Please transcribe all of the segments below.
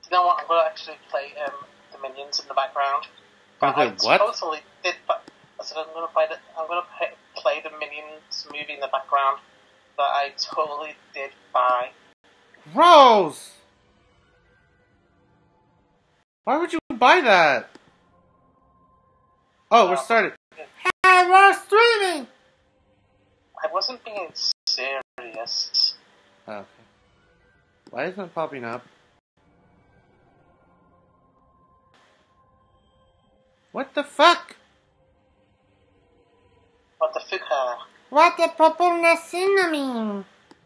You know what? I'm going to actually play the minions in the background. Gonna play what? Totally did. But I said I'm going to play play the minions movie in the background that I totally did buy. Gross! Why would you buy that? Oh, we're started. Hey, we're streaming! I wasn't being serious. Okay. Why isn't it popping up? What the fuck? What the fuck? What the popolna mean?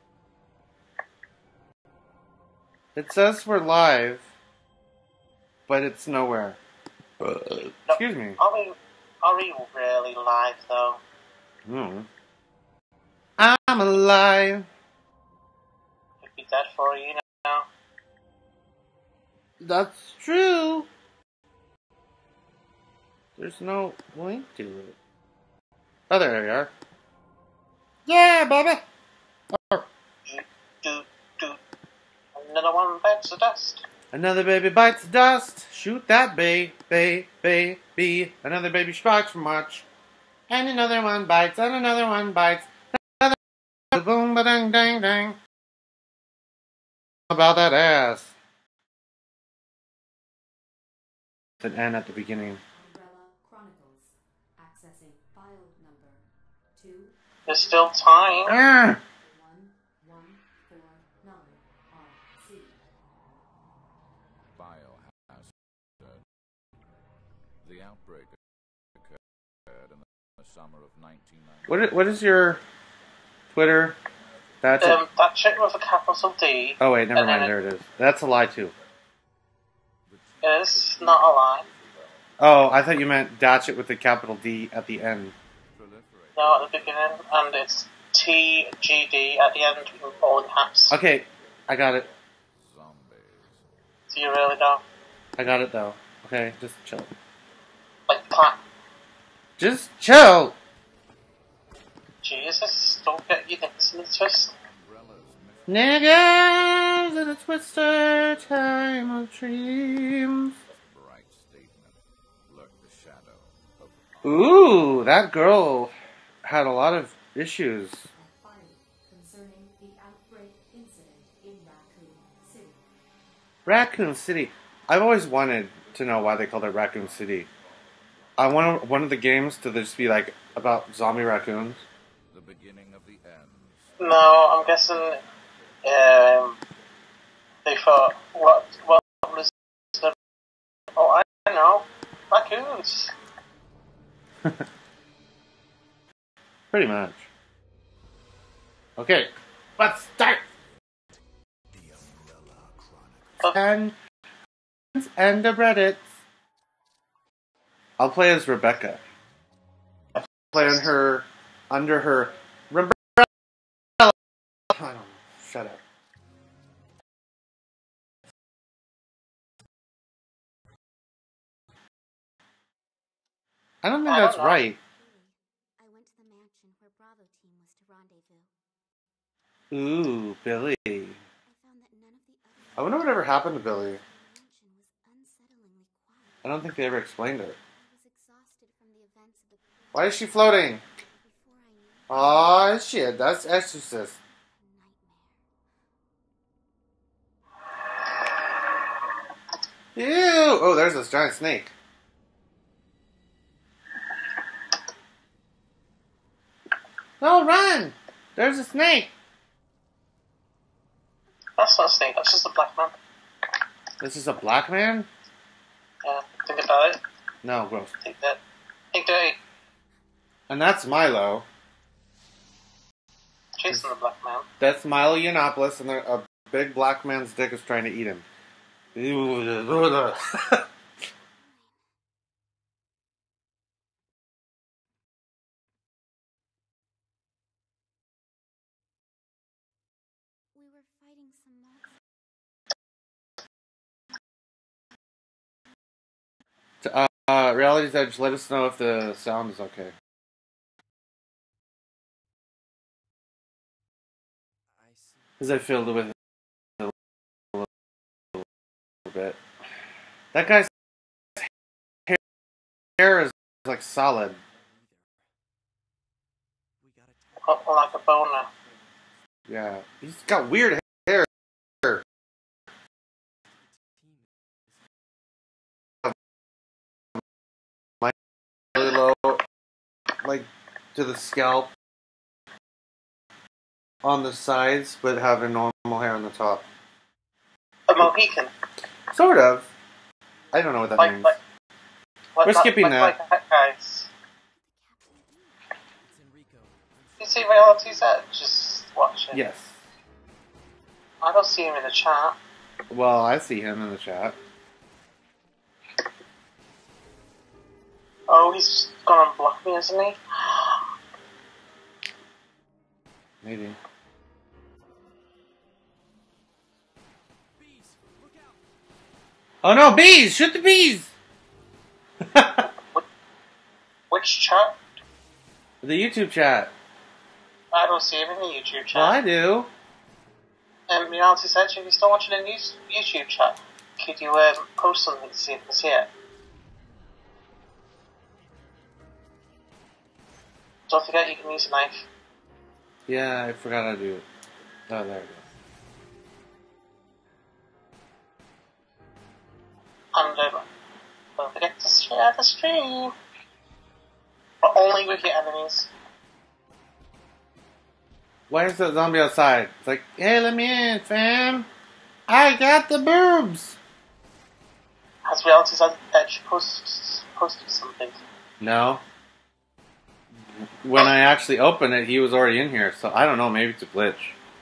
It says we're live, but it's nowhere. Excuse me. Are we really live though? No. I'm alive. Could be dead for you now. That's true. There's no link to it. Oh, there we are. Yeah, baby. Oh. Do. Another one bites the dust. Another baby bites the dust. Shoot that baby. Another baby strikes from much. And another one bites. And another one bites. Another boom, ba-dang, dang, dang. About that ass. An N at the beginning. Chronicles. Accessing file number 2. There's still time. 1149 RC. Biohazard. The outbreak occurred in the summer of 1990. What is your Twitter? That's that chick with a capital D. Oh wait, never mind. There it is. That's a lie too. It's not a lie. Oh, I thought you meant datch it with the capital D at the end. No, at the beginning, and it's TGD at the end, all in caps. Okay, I got it. Do you really know? I got it though. Okay, just chill. Like clap. Just chill. Jesus, don't get your nicks in the twist. Niggas in a twister time of dreams. Bright statement. Lurk the shadow of Ooh, that girl had a lot of issues. Concerning the outbreak incident in Raccoon City. Raccoon City. I've always wanted to know why they called it Raccoon City. I want one of the games to just be like about zombie raccoons. the beginning of the end. No, I'm guessing they thought, what was the... Oh, I know. Raccoons. Pretty much. Okay, let's start! And the Reddits. I'll play as Rebecca. Play on her, under her umbrella. I don't know. Shut up. I don't think that's right. I went to the mansion where Bravo team was to rendezvous. Ooh, Billy. I found that none of the other I wonder whatever happened to Billy. mansion was unsettlingly quiet. I don't think they ever explained it. I was exhausted from the events of the Why is she floating? before I knew Oh shit, that's Exorcist. a nightmare. Ew! Oh, there's this giant snake. No, run! There's a snake! That's not a snake, that's just a black man. This is a black man? Yeah, think about it. No, gross. Think that. Think dirty. And that's Milo. Chasing the black man. That's Milo Yiannopoulos, and a big black man's dick is trying to eat him. Ew. We were fighting some monsters. Reality's Edge, let us know if the sound is okay. Because I filled it with bit. That guy's hair is like solid. Like a boner. Yeah, he's got weird hair. Really low, like to the scalp on the sides, but having normal hair on the top. A Mohican. Sort of. I don't know what that means. We're skipping that. Like that guy's. You see Reality's Edge? Just watching. Yes. I don't see him in the chat. Well, I see him in the chat. Oh, he's gone and blocked me, isn't he? Maybe. Oh no, bees! Shoot the bees! Which chat? The YouTube chat. I don't see him in the YouTube chat. Well, I do. Reality's Edge, if you're still watching in YouTube chat, could you post something to see if it's here? Don't forget you can use a knife. Yeah, I forgot how to do it. Oh, there we go. And don't forget to share the stream. But only with your enemies. Why is that zombie outside? It's like, hey, let me in, fam. I got the boobs. Has Reality's Edge posted something? No. When I actually opened it, he was already in here, so I don't know, maybe it's a glitch.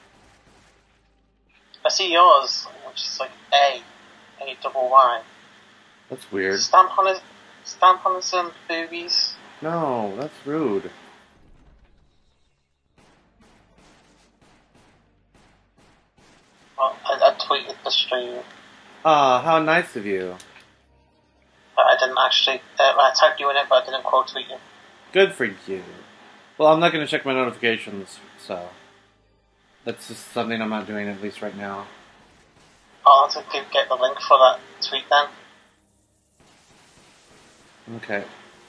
I see yours, which is like A-double-Y. That's weird. Stamp on his boobies. No, that's rude. Well, I tweeted the stream. Ah, how nice of you. But I didn't actually, I tagged you in it, but I didn't quote tweet you. Good for you. Well, I'm not going to check my notifications, so that's just something I'm not doing, at least right now. I'll have to get the link for that tweet then. Okay.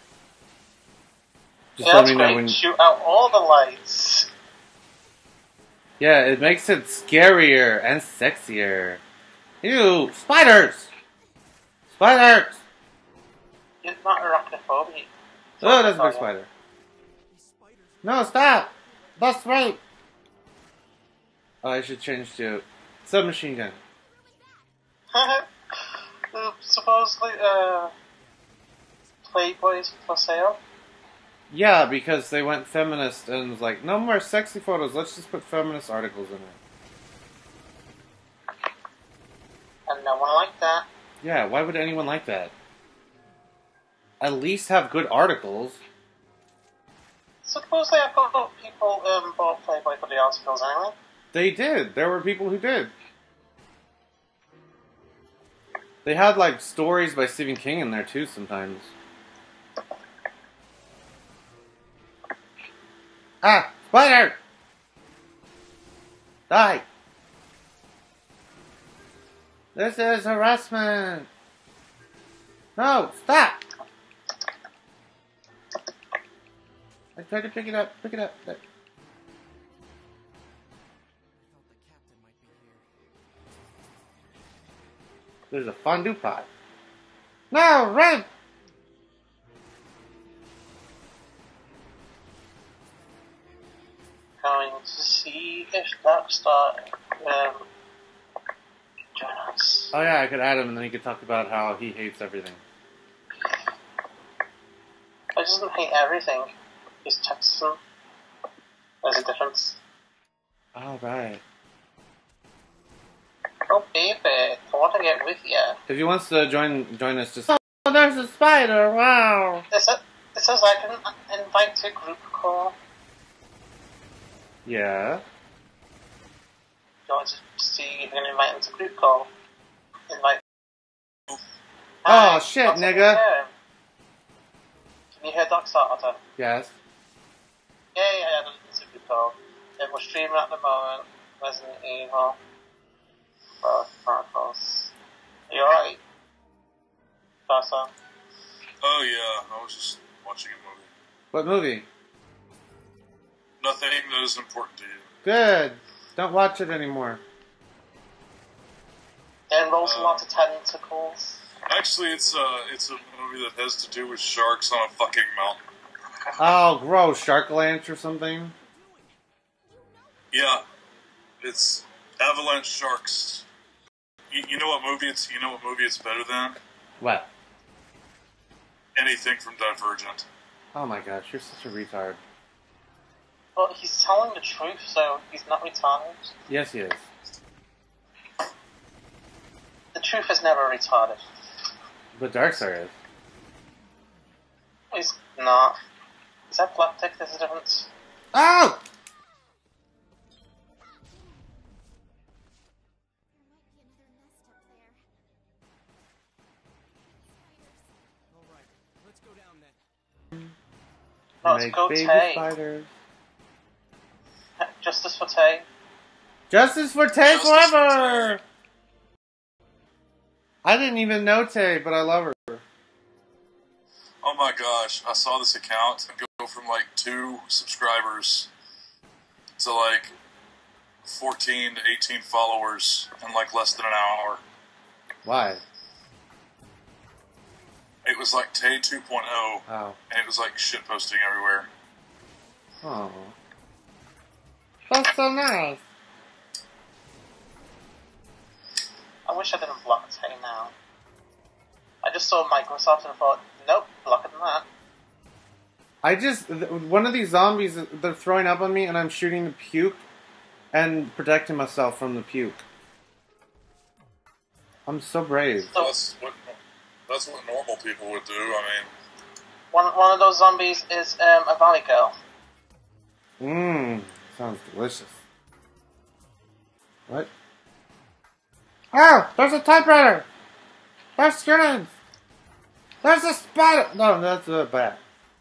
Just Yeah, let that's me know great. when. Shoot out all the lights. Yeah, it makes it scarier and sexier. Ew, spiders! Spiders! You're not arachnophobic. Oh, that's a big spider. No, stop! That's right! Oh, I should change to submachine gun. Supposedly, Playboys for sale. Yeah, because they went feminist and was like, no more sexy photos, let's just put feminist articles in it. And no one liked that. Yeah, why would anyone like that? At least have good articles. Supposedly I thought people bought Playboy for the articles anyway. They did. There were people who did. They had, like, stories by Stephen King in there, too, sometimes. Ah! Spider! Die! This is harassment! No! Stop! I tried to pick it up. Pick it up. There. There's a fondue pot. No! Run! Going to see if Darkstar join us. Oh yeah, I could add him and then he could talk about how he hates everything. I doesn't hate everything. He's Texan. There's a difference. Oh, right. Oh baby, I want to get with you. If he wants to join us, just... Oh, there's a spider, wow! It says I can invite to group call. Yeah? You want to see if you can invite him to group call? Invite. Oh, shit, Otter, nigga. Can you hear Darkstar, Otter? Yes. Yeah, it's a group call. We're streaming at the moment. Resident Evil. Chronicles. Are you alright? I saw. Oh yeah, I was just watching a movie. What movie? Nothing that is important to you. Good. Don't watch it anymore. It involves a lot of tentacles. Actually, it's a movie that has to do with sharks on a fucking mountain. Oh, gross. Sharklanche or something? Yeah, it's avalanche sharks. You know what movie it's? You know what movie it's better than? What? Anything from Divergent. Oh my gosh, you're such a retard. But he's telling the truth, so he's not retarded. Yes, he is. The truth is never retarded. But Darkstar is. He's not. He's epileptic, there's a difference. Oh! No, it's Make Go baby Tay. spiders. Justice for Tay. Justice for Tay forever! I didn't even know Tay, but I love her. Oh my gosh, I saw this account go from like 2 subscribers to like 14 to 18 followers in like less than an hour. Why? It was like Tay 2.0, Oh. and it was like shit posting everywhere. Oh. That's so nice. I wish I didn't block Tay now. I just saw Microsoft and thought, nope, blocking that. One of these zombies, they're throwing up on me and I'm shooting the puke and protecting myself from the puke. I'm so brave. So, That's what normal people would do. I mean, one of those zombies is a valley girl. Mmm, sounds delicious. What? Oh, there's a typewriter! There's screens! There's a spider! No, that's a bat.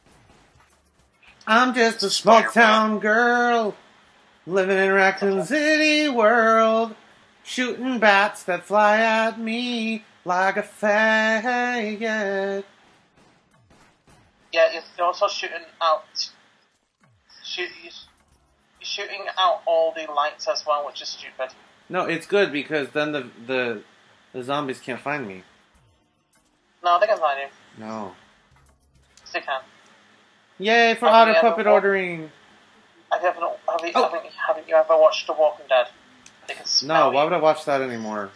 I'm just a small town girl, living in Raccoon City world, shooting bats that fly at me like a faggot. Yeah, you're also shooting out. You're shooting out all the lights as well, which is stupid. No, it's good because then the zombies can't find me. No, they can find you. No. Yes, they can. Yay for Have Otter you ever puppet wa- ordering! Haven't you ever watched The Walking Dead? They can smell No, why you. would I watch that anymore?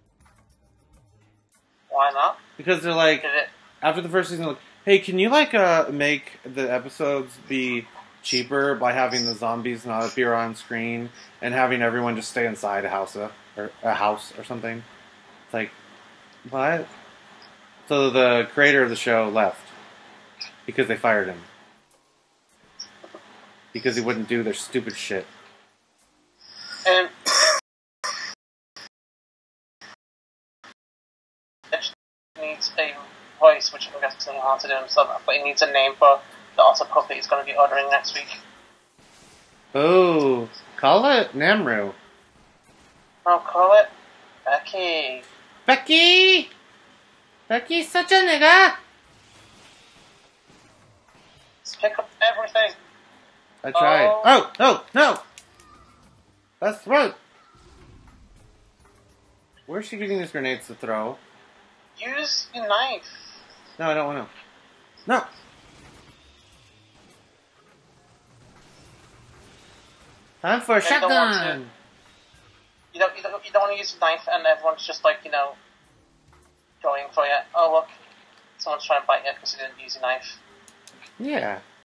Why not? Because they're like, Did it? after the first season, like, hey, can you like make the episodes be cheaper by having the zombies not appear on screen and having everyone just stay inside a house or something? It's like, what? So the creator of the show left because they fired him because he wouldn't do their stupid shit. And it needs a voice, which I'm guessing he'll have to do himself, but he needs a name for the Otter puppet he's going to be ordering next week. Oh, call it Namru. I'll call it Becky. Becky! Becky's such a nigga! Let's pick up everything. I tried. Oh. Oh, no! That's right! Where's she getting these grenades to throw? Use your knife. No, I don't want to. No! Time for a Yeah, you don't want shotgun! You don't want to use a knife and everyone's just like, going for you. Oh, look. Someone's trying to bite you because you didn't use a knife. Yeah.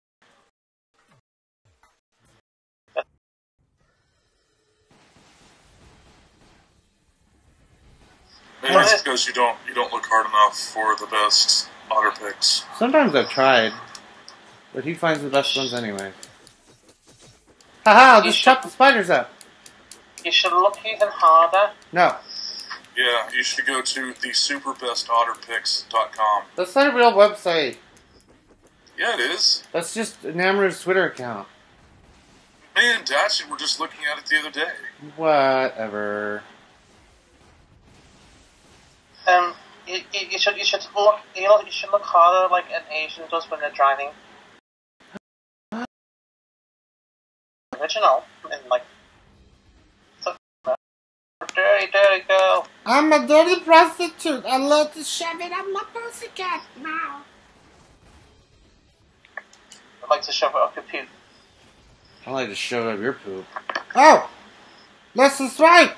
maybe it's because you don't look hard enough for the best Otter picks. Sometimes I've tried, but he finds the best ones anyway. Haha, I'll just chop the spiders up! You should look even harder. No. Yeah, you should go to thesuperbestotterpicks.com. That's not a real website. Yeah, it is. That's just Namru's Twitter account. Me and Datchet were just looking at it the other day. Whatever. You you should look you should look harder like an Asian does when they're driving. Original and like so dirty girl. I'm a dirty prostitute. I love to shove it up my pussycat mouth. I'd like to shove it up your puke. I like to shove up your poop. Oh! Let's just right!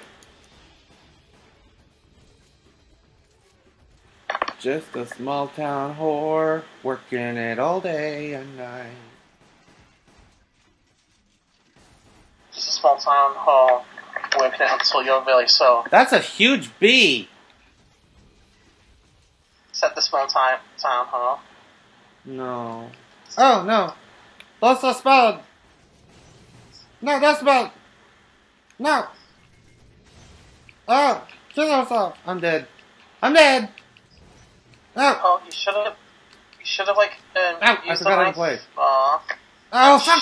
Just a small town whore, working it all day and night. Just a small town hall, working it until you're really so. That's a huge bee! Said the small town hall. No. Oh, no. That's a spell. No, that's bad. No. Oh, kill yourself. I'm dead. I'm dead. Oh. Oh, you should have like Ow, I used forgot how to knife. play. Aw. Oh, fuck.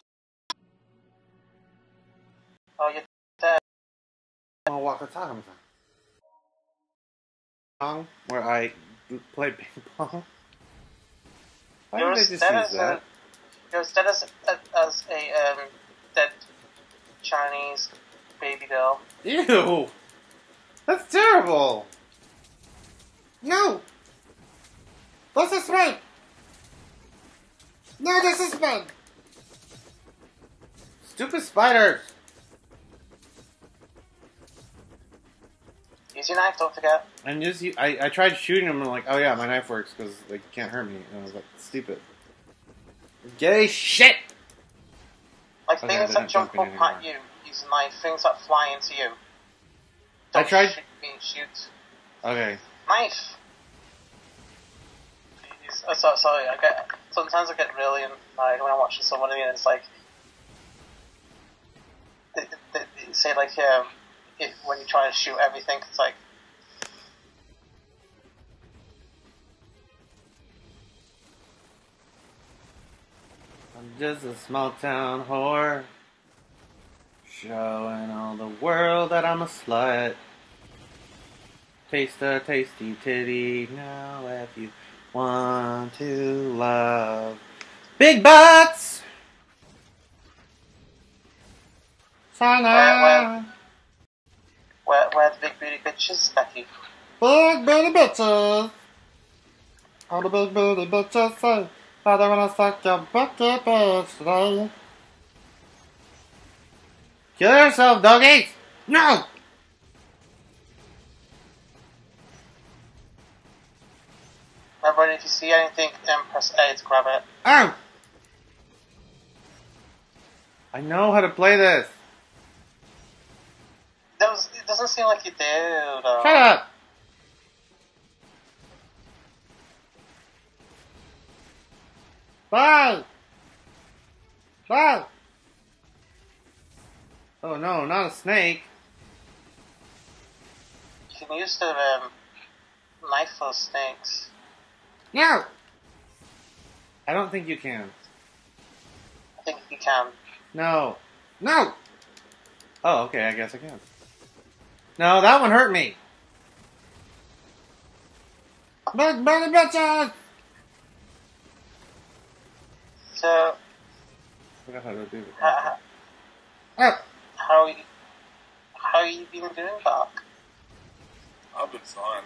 Oh, you're dead. I'm gonna walk the talk song where I play ping pong. Why You're did as they just dead use as that? you're as dead as a dead Chinese baby girl. Ew! That's terrible! No! This is right! No, this is bad! Stupid spiders! Use your knife, don't forget. And just, I tried shooting them and I'm like, oh yeah, my knife works because they can't hurt me. And I was like, stupid. Gay shit! Like Okay, things they're that not jump jumping up at anymore. you, use a knife. Things that fly into you. I Don't tried- shoot. Okay. Knife! Sorry, sometimes I get really annoyed when I'm watching somebody and it's like, they say like, when you try to shoot everything, it's like, I'm just a small town whore, showing all the world that I'm a slut. Taste a tasty titty now if you want to love big butts. Sana. where the big booty bitches, Becky? Big booty bitches. All the big booty bitches say that they wanna suck your bucky bitch today. Kill yourself, doggies! No! Remember, if you see anything, press A to grab it. Oh! I know how to play this. It doesn't seem like you do, though. Shut up! Bye! Bye! Oh no, not a snake. You can use the knife for snakes. No! I don't think you can. I think you can. No. No! Oh, okay, I guess I can. No, that one hurt me. Big bunny bitches! So, I forgot how to do it. Oh! how you been doing, Doc? I've been fine.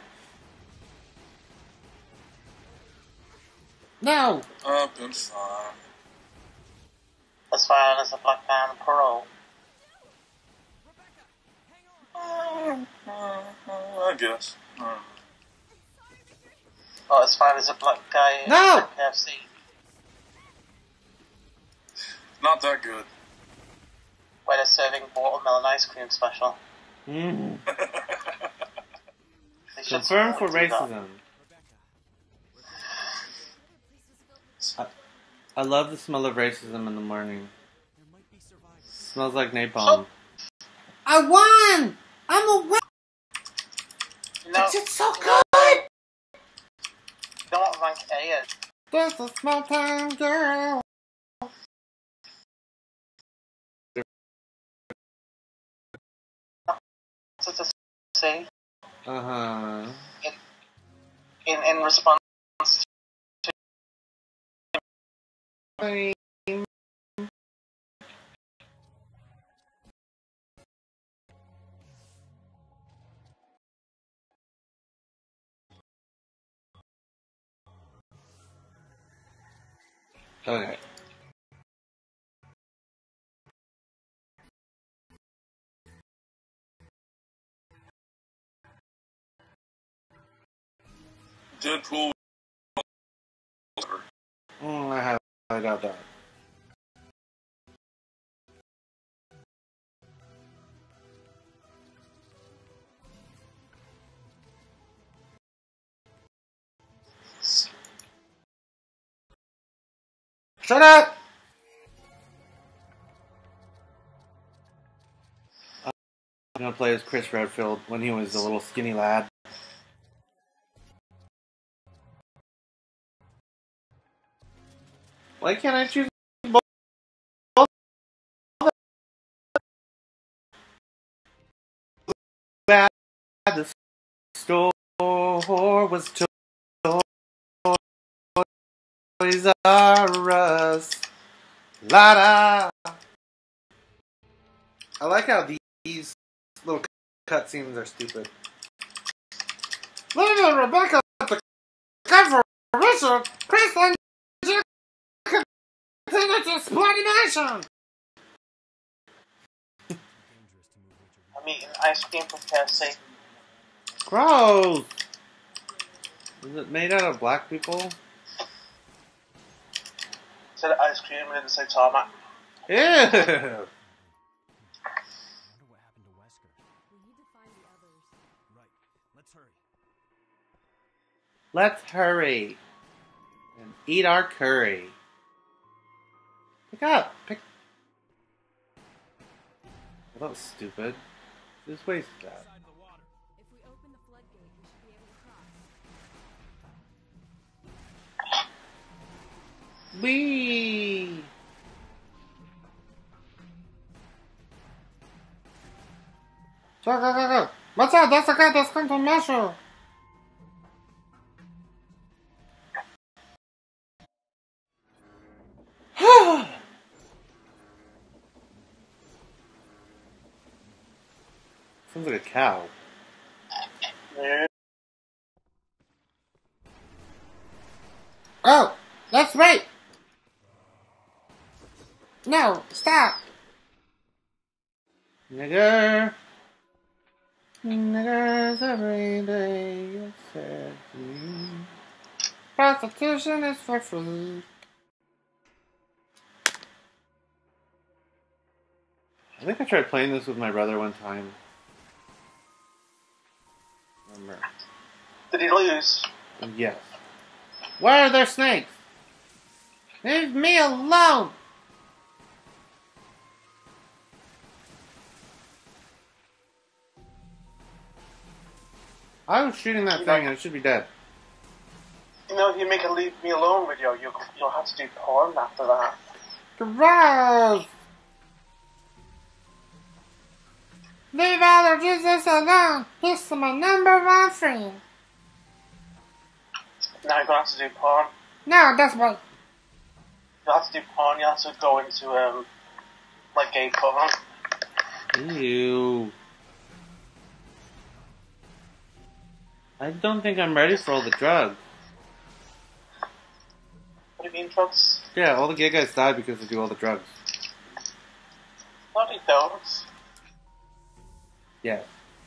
No! I've been fine. As far as a black man on parole. I guess. Or as far as a black guy in No! KFC. Not that good. Where they're serving watermelon ice cream special. Mm. They should Confirmed for do that. racism. I love the smell of racism in the morning. Smells like napalm. I won! I'm a winner! No, It's so good! you know what rank A is? There's a small town girl. To see Uh-huh. in in response to Okay. Deadpool. I got that. Shut up! I'm gonna play as Chris Redfield when he was a little skinny lad. Why can't I choose both? Bad. The store was Toys R Us. La da. I like how these little cutscenes are stupid. Little Rebecca, the come for Richard, Chris, and Jack continue to explore the nation. I'm eating ice cream from KFC. Gross. Is it made out of black people? It said ice cream and it didn't say tarmac. Ew. Wonder what happened to Wesker. We need to find the others. Right. Let's hurry. Let's hurry and eat our curry. Pick up. Pick. Well, that was stupid. Just wasted that. Side of the water. If we open the floodgate, we should be able to cross. Whee! Go. What's that? That's the guy that's come to measure. Sounds like a cow. Yeah. Oh, that's right. No, stop. Niggers every day, it's sad to me. Prostitution is for free. I think I tried playing this with my brother one time. Remember? Did he lose? Yes. Why are there snakes? Leave me alone! I was shooting that thing and it should be dead. You know, if you make a leave me alone video, you'll have to do porn after that. Gross! Leave Otter Jesus alone! He's my number one friend. Now you're gonna have to do porn. No, that's right. You'll have to do porn, you have to go into, like gay porn. Ew. I don't think I'm ready for all the drugs. What do you mean, drugs? Yeah, all the gay guys die because they do all the drugs. No, they don't. Yeah.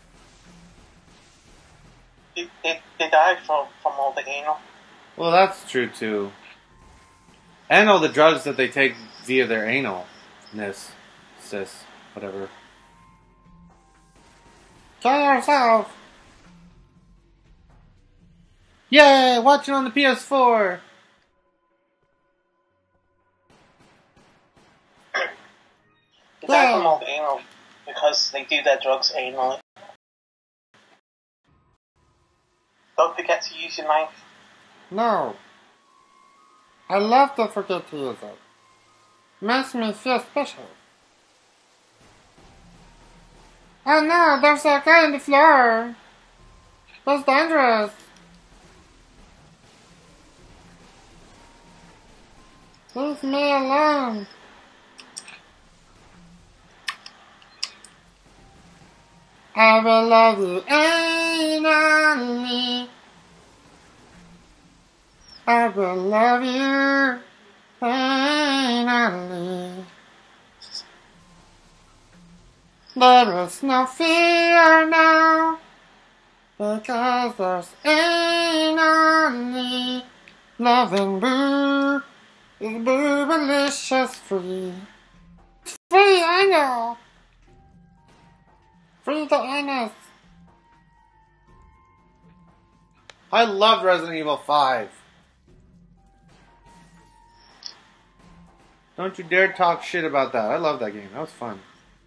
They die from all the anal. Well, that's true too. And all the drugs that they take via their analness. Cis. Whatever. Kill yourself! Yay! Watching on the PS4! They die from all the anal because they do their drugs anally. Don't forget to use your knife. No. I love to forget to use it. Makes me feel special. Oh no, there's a guy on the floor. That's dangerous. Leave me alone. I will love you anally. I will love you anally. There is no fear now, because there's anally. Loving boo is boobalicious free. Free, I know. Free to anus. I loved Resident Evil 5. Don't you dare talk shit about that. I love that game. That was fun.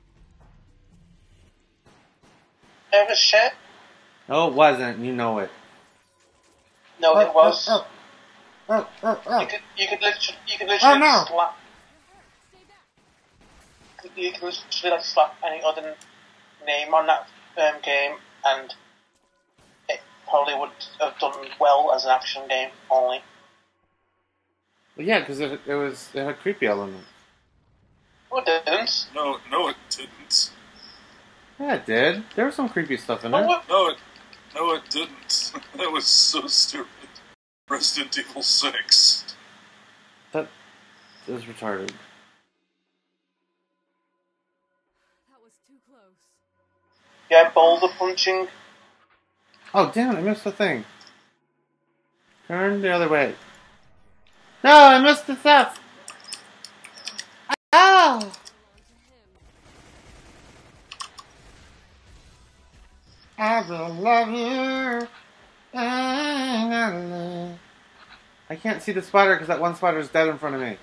It was shit. No, it wasn't. You know it. No, it was. Oh. You could literally Oh, no. slap. You could literally like slap any other name on that game, and it probably would have done well as an action game only. Well, yeah, because it had creepy elements. No, it didn't. No, it didn't. Yeah, it did. There was some creepy stuff in there. No, it didn't. That was so stupid. Resident Evil 6. That is retarded. That was too close. Yeah, boulder punching. Oh, damn it, I missed the thing. Turn the other way. No, I missed the stuff. Oh! I will love you. Anally. I can't see the spider because that one spider is dead in front of me.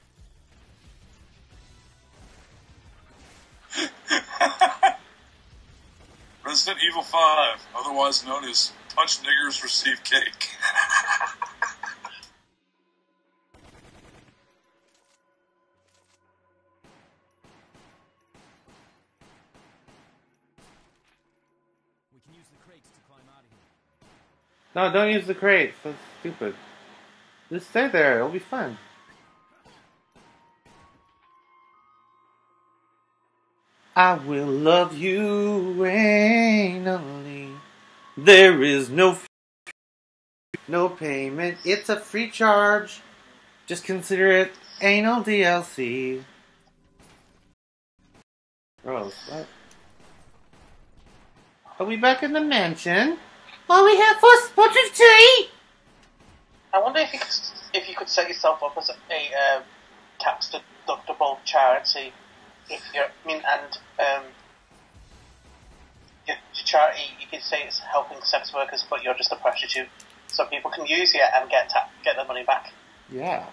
Resident Evil 5, otherwise known as Punch Niggers Receive Cake. We can use the crates to climb out of here. No, don't use the crates. That's stupid. Just stay there. It'll be fun. I will love you anally. There is no payment. It's a free charge. Just consider it anal DLC. Gross. What? Are we back in the mansion? Are we here for a spot of tea? I wonder if you could set yourself up as a tax deductible charity. If you're, your charity, you could say it's helping sex workers, but you're just a prostitute, so people can use you and get their money back. Yeah.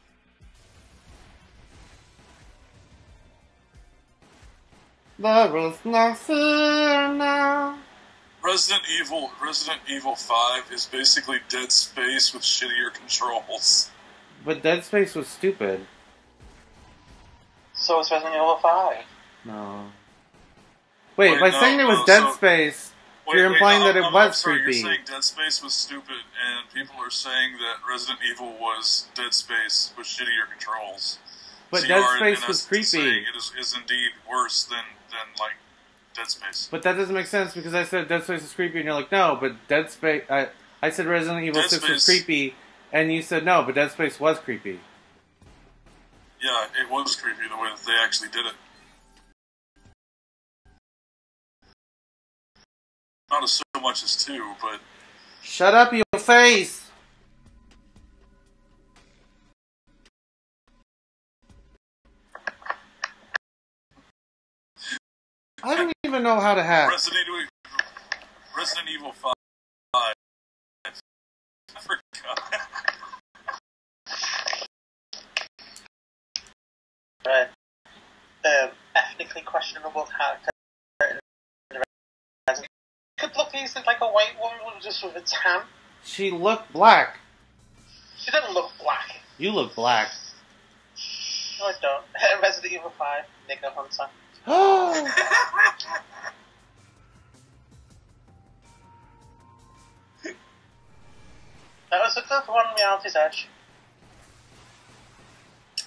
There is no fear now. Resident Evil 5 is basically Dead Space with shittier controls. But Dead Space was stupid. So it's Resident Evil 5. No. Wait, by saying it was Dead Space, you're implying that it was creepy. You're saying Dead Space was stupid, and people are saying that Resident Evil was Dead Space with shittier controls. But so Dead Space was creepy. It is indeed worse than like Dead Space. But that doesn't make sense because I said Dead Space is creepy, and you're like, no, but Dead Space. I said Resident Evil 6 was creepy, and you said no, but Dead Space was creepy. Yeah, it was creepy the way that they actually did it. Not as so much as 2, but... Shut up, your face! I don't even know how to hack. Resident Evil 5. I forgot. Right. Ethnically questionable character. Could look easily like a white woman just with a tan. She looked black. She didn't look black. You look black. No, I don't. Resident Evil 5, Nigger Hunter. Oh! That was a good one, Reality's Edge.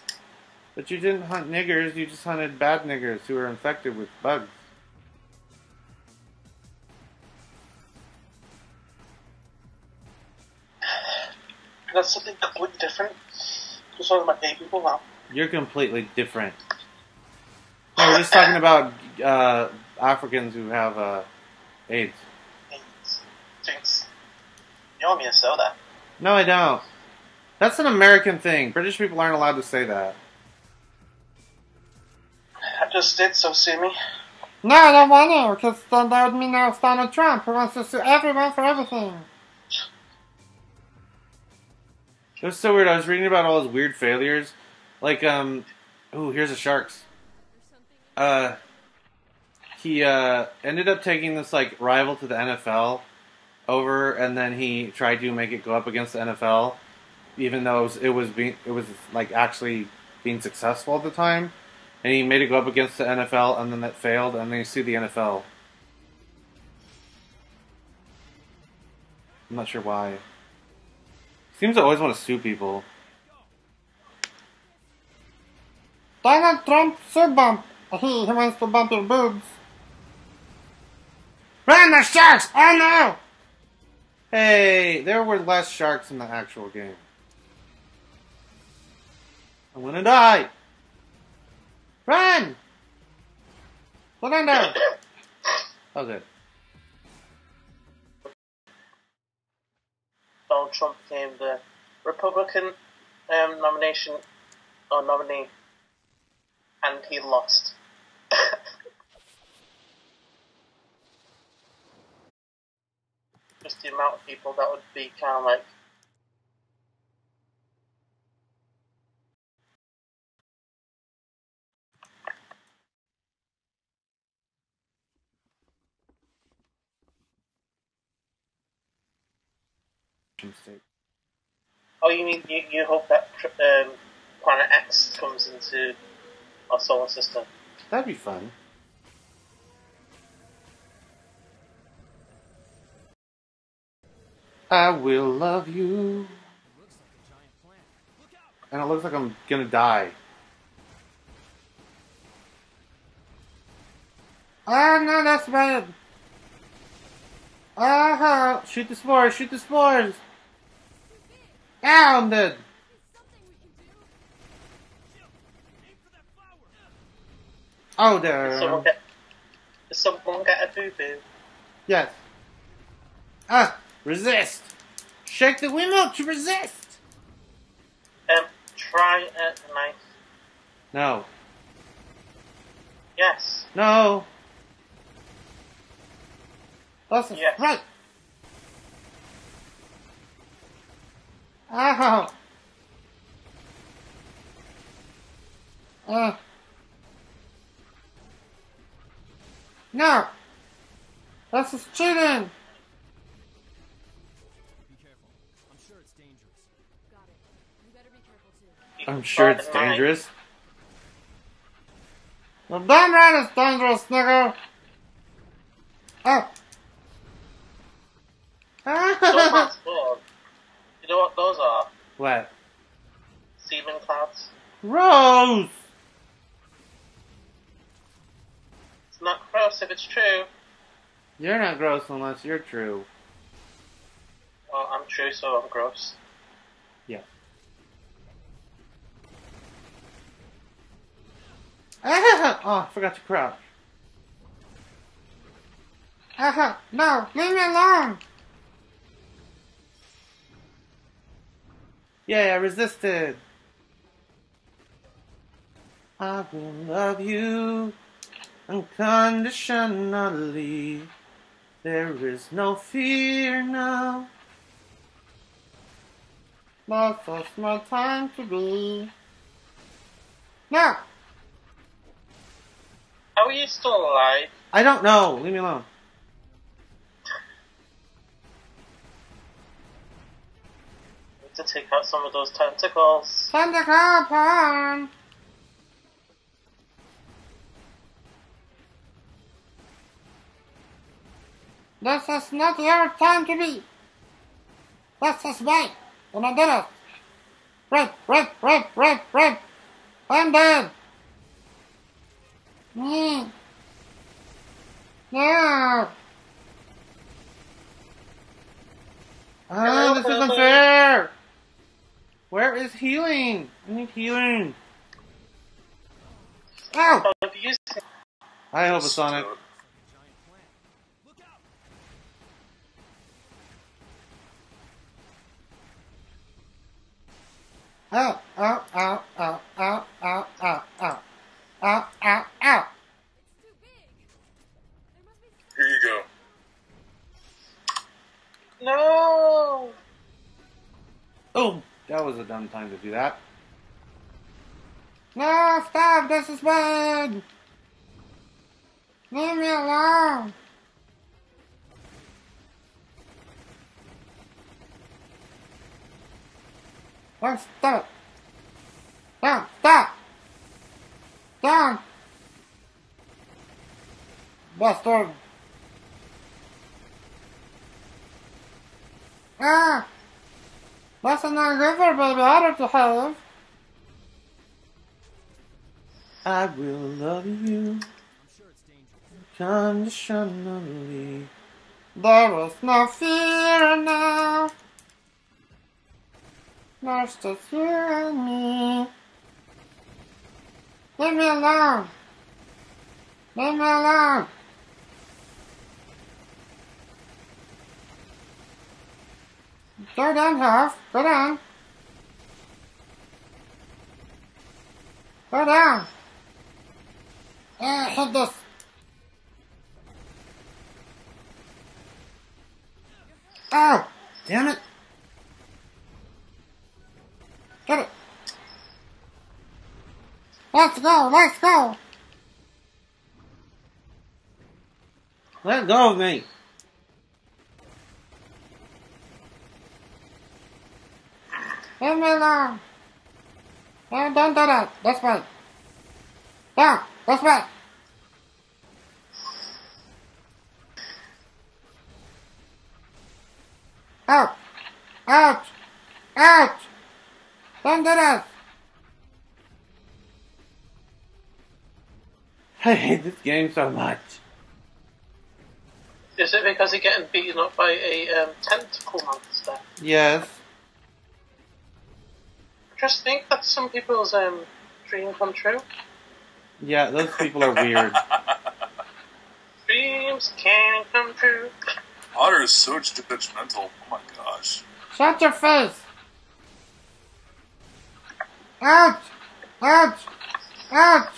But you didn't hunt niggers, you just hunted bad niggers who were infected with bugs. That's something completely different. Just talking about gay people now. You're completely different. No, we're just talking about Africans who have AIDS. Jinx. You owe me a soda. No, I don't. That's an American thing. British people aren't allowed to say that. I just did, so sue me. No, I don't want to, because then that would mean now it's Donald Trump who wants to sue everyone for everything. It was so weird. I was reading about all his weird failures. Like, ooh, here's the Sharks. He ended up taking this, like, rival to the NFL over, and then he tried to make it go up against the NFL, even though it was like actually being successful at the time, and he made it go up against the NFL, and then that failed, and then he sued the NFL. I'm not sure why. Seems to always want to sue people. Donald Trump sue bump. He wants to bump your boobs. Run the Sharks! Oh no! Hey, there were less sharks in the actual game. I'm gonna die! Run! Fernando! Oh, good. Donald Trump became the Republican nominee, and he lost. Just the amount of people that would be kind of like. Oh, you mean you hope that Planet X comes into our solar system? That'd be fun. I will love you. And it looks like I'm gonna die. Oh no, that's bad. Oh, shoot the spores, shoot the spores. Ow, I'm dead. Oh, there. Did someone get a boo-boo? Yes. Resist. Shake the Wiimote to resist. Try a knife. No. Yes. No. That's Yes. right. Ow. No. That's just cheating. Be careful. I'm sure it's dangerous. Got it. You better be careful too. I'm sure it's dangerous. Well, damn right it's dangerous, nigga. Oh. Those aren't spores. You know what those are? What? Semen clouds. Rose! It's not gross if it's true. You're not gross unless you're true. Well, I'm true, so I'm gross. Yeah. Oh, I forgot to crouch. No, leave me alone! Yeah, I resisted. I will love you unconditionally. There is no fear now. That's just my time to be. No! How are you still alive? I don't know. Leave me alone. Need to take out some of those tentacles. Tentacle porn! This is not your time to be. This is me. And I did it. Rape, rape, rape, rape, rape. I'm dead. No. Ah, this isn't fair. Where is healing? I need healing. Ow! I hope it's Sonic. Giant plant. Look out! Ow, ow, ow, ow, ow, ow, ow, ow. Ow, ow, ow. It's too big. There must be some Here you go. No! Oh, that was a dumb time to do that. No, stop, this is bad. Leave me alone. Don't stop. Don't stop. Don't. Bastard. Ah. That's not good for baby Otter to have. I will love you I'm sure it's dangerous. unconditionally. There is no fear now. There's just you and me. Leave me alone. Leave me alone. Go down half. Go down. Go down. Hit this. Oh, damn it. Get it. Let's go. Let's go. Let go of me. Leave me alone. No, don't do that. That's bad. No, that's bad. Ouch. Ouch. Ouch. Don't do that. I hate this game so much. Is it because you're getting beaten up by a tentacle monster? Yes. Just think that's some people's dream come true. Yeah, those people are weird. Dreams can come true. Otter is so judgmental. Oh my gosh. Shut your face. Ouch. Ouch. Ouch.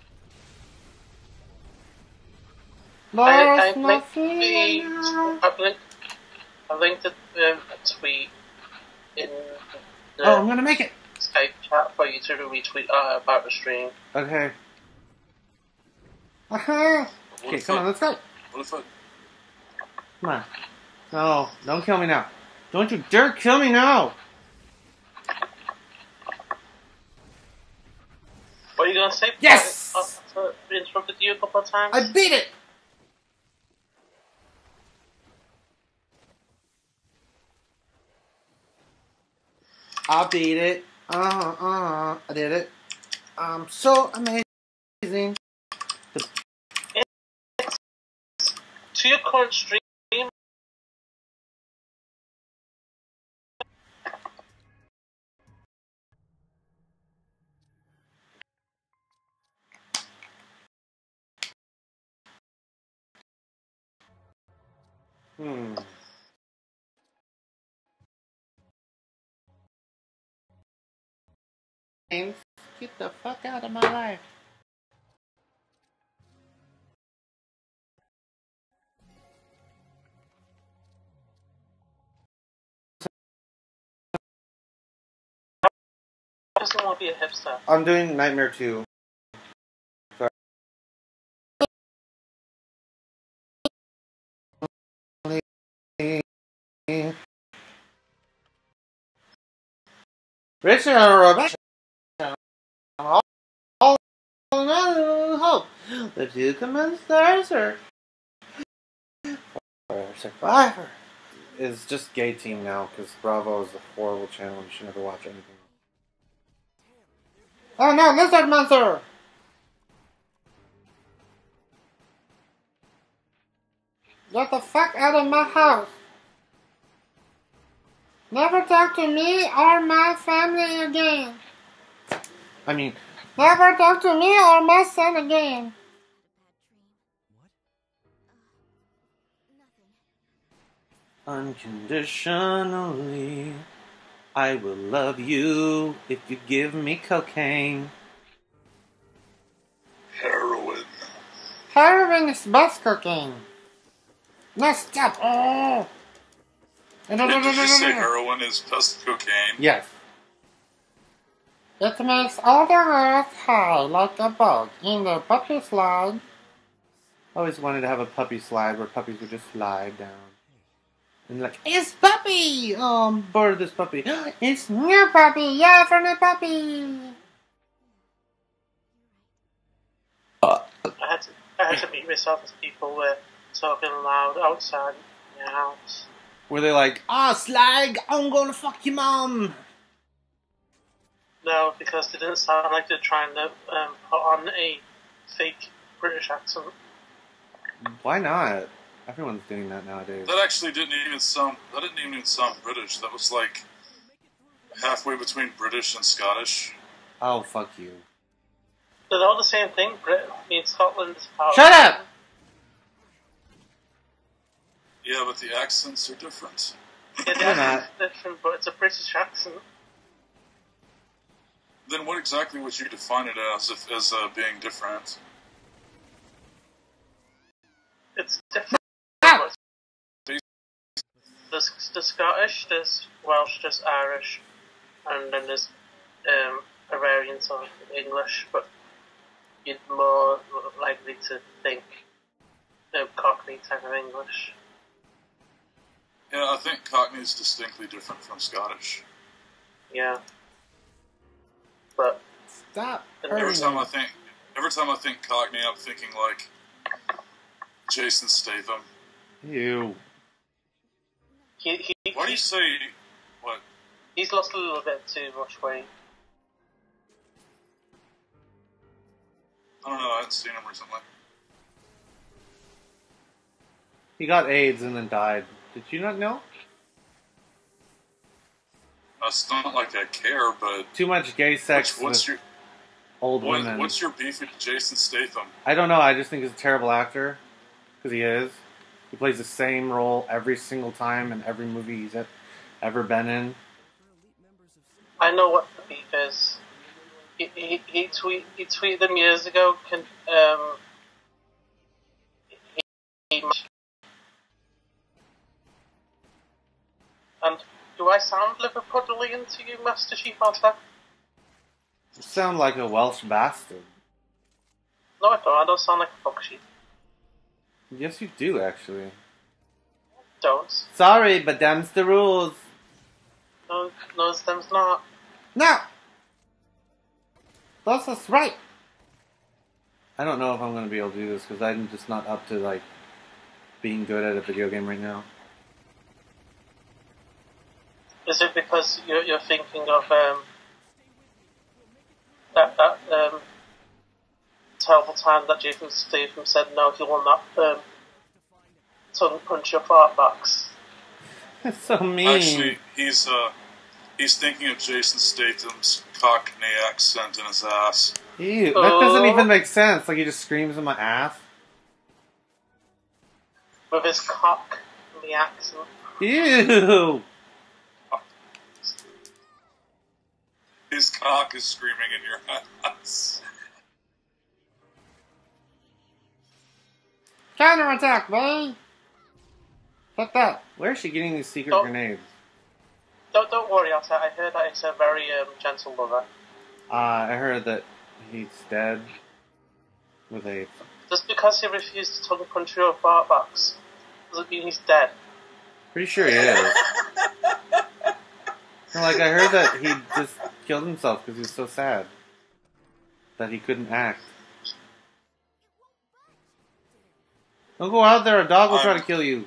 I There's no fear now. I linked a tweet in the Oh, I'm gonna make it. Skype chat for you to retweet about the stream. Okay. Uh-huh. What Okay, if come on, let's go. What if I... Come on. No, don't kill me now. Don't you dare kill me now. What are you gonna say? Yes! After we interrupted you a couple of times. I beat it. I beat it. I did it. I'm so amazing. To your current stream. Get the fuck out of my life. Doesn't want to be a hipster. I'm doing Nightmare 2. Sorry. Richard, Rebecca. All hope. The two common stars are Survivor. Is just gay team now because Bravo is a horrible channel and you should never watch anything. Oh no, lizard monster! Get the fuck out of my house! Never talk to me or my family again. I mean, never talk to me or my son again. Nothing. Unconditionally, I will love you if you give me cocaine. Heroin. Heroin is bus cocaine. No, stop! Oh! Did you say heroin is best cocaine? Yes. It makes all the earth high like a bug in the puppy slide. I always wanted to have a puppy slide where puppies would just slide down. And like, it's puppy! Oh, I'm bored of this puppy. It's new puppy! Yeah, for new puppy! I had to meet myself as people were talking loud outside my house. Were they like, slag, I'm gonna fuck your mom! No, because they didn't sound like they're trying to put on a fake British accent. Why not? Everyone's doing that nowadays. That actually didn't even sound British. That was like halfway between British and Scottish. Oh, fuck you. They're all the same thing. Scotland is part Shut up! Yeah, but the accents are different. Yeah, the They're not. accent's different, but it's a British accent. Then what exactly would you define it as being different? It's different. Ah! There's Scottish, there's Welsh, there's Irish, and then there's a variant of English, but you're more likely to think Cockney type of English. Yeah, I think Cockney is distinctly different from Scottish. Yeah. But Stop. Every time I think Cockney, I'm thinking like Jason Statham. Ew. Why do you say what? He's lost a little bit too much weight. I don't know. I haven't seen him recently. He got AIDS and then died. Did you not know? It's not like I care, but Too much gay sex what's with your old women. what's your beef with Jason Statham? I don't know. I just think he's a terrible actor. Because he is. He plays the same role every single time in every movie he's ever been in. I know what the beef is. He tweeted them years ago. And do I sound Liverpudlian to you, Master Chief Otter? You sound like a Welsh bastard. No, I don't. I don't sound like a fuck sheep. Yes, you do, actually. Don't. Sorry, but them's the rules. No, them's not. No! This is right. I don't know if I'm going to be able to do this because I'm just not up to, like, being good at a video game right now. Is it because you're thinking of that terrible time that Jason Statham said no, he will not tongue punch your fart box? That's so mean. Actually, he's thinking of Jason Statham's Cockney accent in his ass. Ew, that doesn't even make sense. Like, he just screams in my ass. With his cock in the accent. Ew! His cock is screaming in your ass. Counterattack, boy! Fuck that. Where is she getting these secret grenades? Don't worry, Otter. I heard that it's a very gentle lover. I heard that he's dead with AIDS. Just because he refused to tongue punch your fart box doesn't mean he's dead. Pretty sure he is. No, like, I heard that he just killed himself because he was so sad that he couldn't act. Don't go out there, a dog will try to kill you.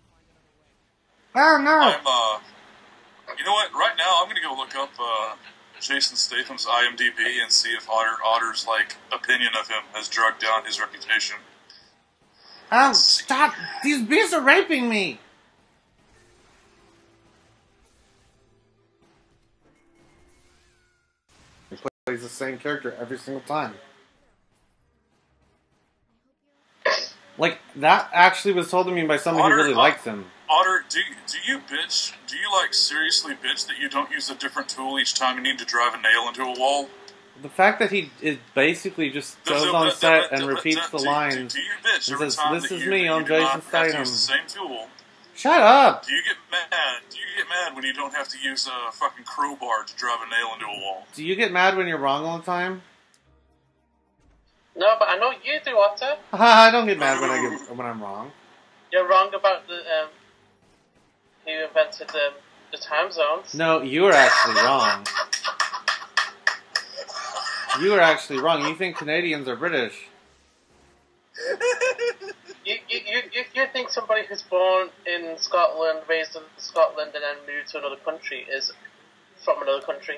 Oh no! You know what? Right now, I'm gonna go look up Jason Statham's IMDb and see if Otter's like opinion of him has dragged down his reputation. Oh, stop! These bees are raping me! He plays the same character every single time. Like, that actually was told to me by somebody who really likes him. Otter, do you bitch? Do you like seriously bitch that you don't use a different tool each time you need to drive a nail into a wall? The fact that he is basically just goes on set and repeats the lines do you bitch and every says, time "This that is you, me, you I'm do not Jason have to Statham." use the same tool? Shut up! Do you get mad? Do you get mad when you don't have to use a fucking crowbar to drive a nail into a wall? Do you get mad when you're wrong all the time? No, but I know you do, Otter. I don't get mad when I'm wrong. You're wrong about the who invented the time zones. No, you are actually wrong. You are actually wrong. You think Canadians are British. You think somebody who's born in Scotland, raised in Scotland, and then moved to another country is from another country?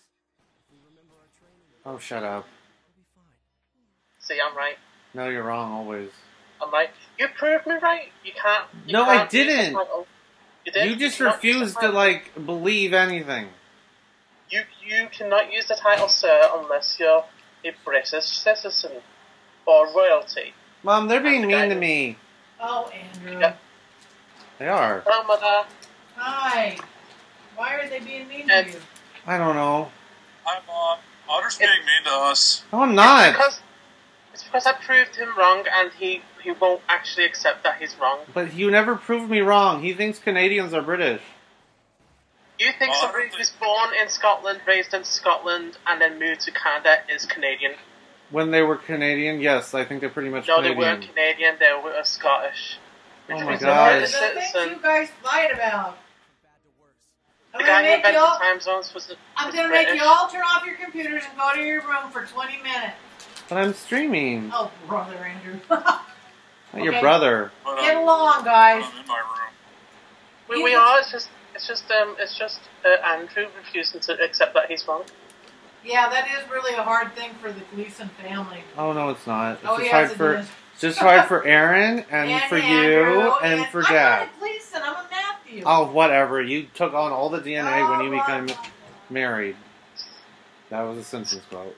Oh, shut up. See, I'm right. No, you're wrong always. I'm right. You proved me right. You can't. No, I didn't. You did. You just cannot use the refused to, title. like, believe anything. You cannot use the title Sir unless you're a British citizen or royalty. Mom, they're being the mean guy to who- me. Oh, Andrew. Yeah. They are. Hello, Mother. Hi. Why are they being mean to you? I don't know. Hi, Mom. Otter's being mean to us. No, I'm not. It's because I proved him wrong, and he won't actually accept that he's wrong. But you never proved me wrong. He thinks Canadians are British. You think somebody who's born in Scotland, raised in Scotland, and then moved to Canada is Canadian? When they were Canadian, yes, I think they're pretty much No, Canadian. they weren't Canadian, they were Scottish. Oh Which my means The they're a gosh. British things you guys fight about. I'm The gonna guy who make invented y'all. time zones was I'm was gonna British. make you all turn off your computers and go to your room for 20 minutes. But I'm streaming. Oh, brother Andrew. Not your Okay. brother. But, Get along, guys. I'm in my room. We are. It's just Andrew refusing to accept that he's wrong. Yeah, that is really a hard thing for the Gleason family. Oh no, it's not. It's Oh, just yes, hard it for is. it's just hard for Aaron and for Andrew, you and for Dad. I'm not a Gleason, I'm a Matthew. Oh, whatever. You took on all the DNA when you Oh, became well. married. That was a Simpsons quote.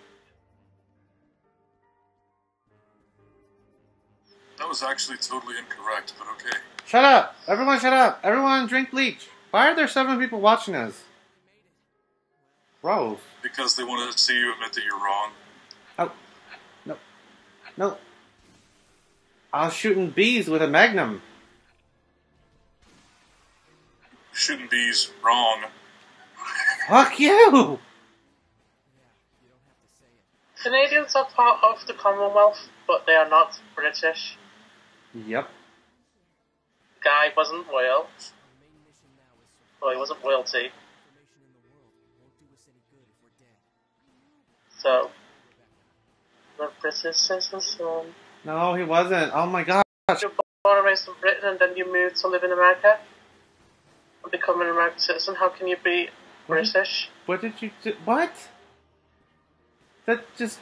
That was actually totally incorrect, but okay. Shut up! Everyone shut up! Everyone drink bleach! Why are there 7 people watching us? Gross. Because they wanted to see you admit that you're wrong. Oh. No. No. I was shooting bees with a magnum. Shooting bees wrong. Fuck you! Canadians are part of the Commonwealth, but they are not British. Yep. Guy wasn't royal. Well, he wasn't royalty. So, the British citizen. No, he wasn't. Oh my gosh. You're born and raised in Britain, and then you moved to live in America and become an American citizen. How can you be British? What did you do? What? That just...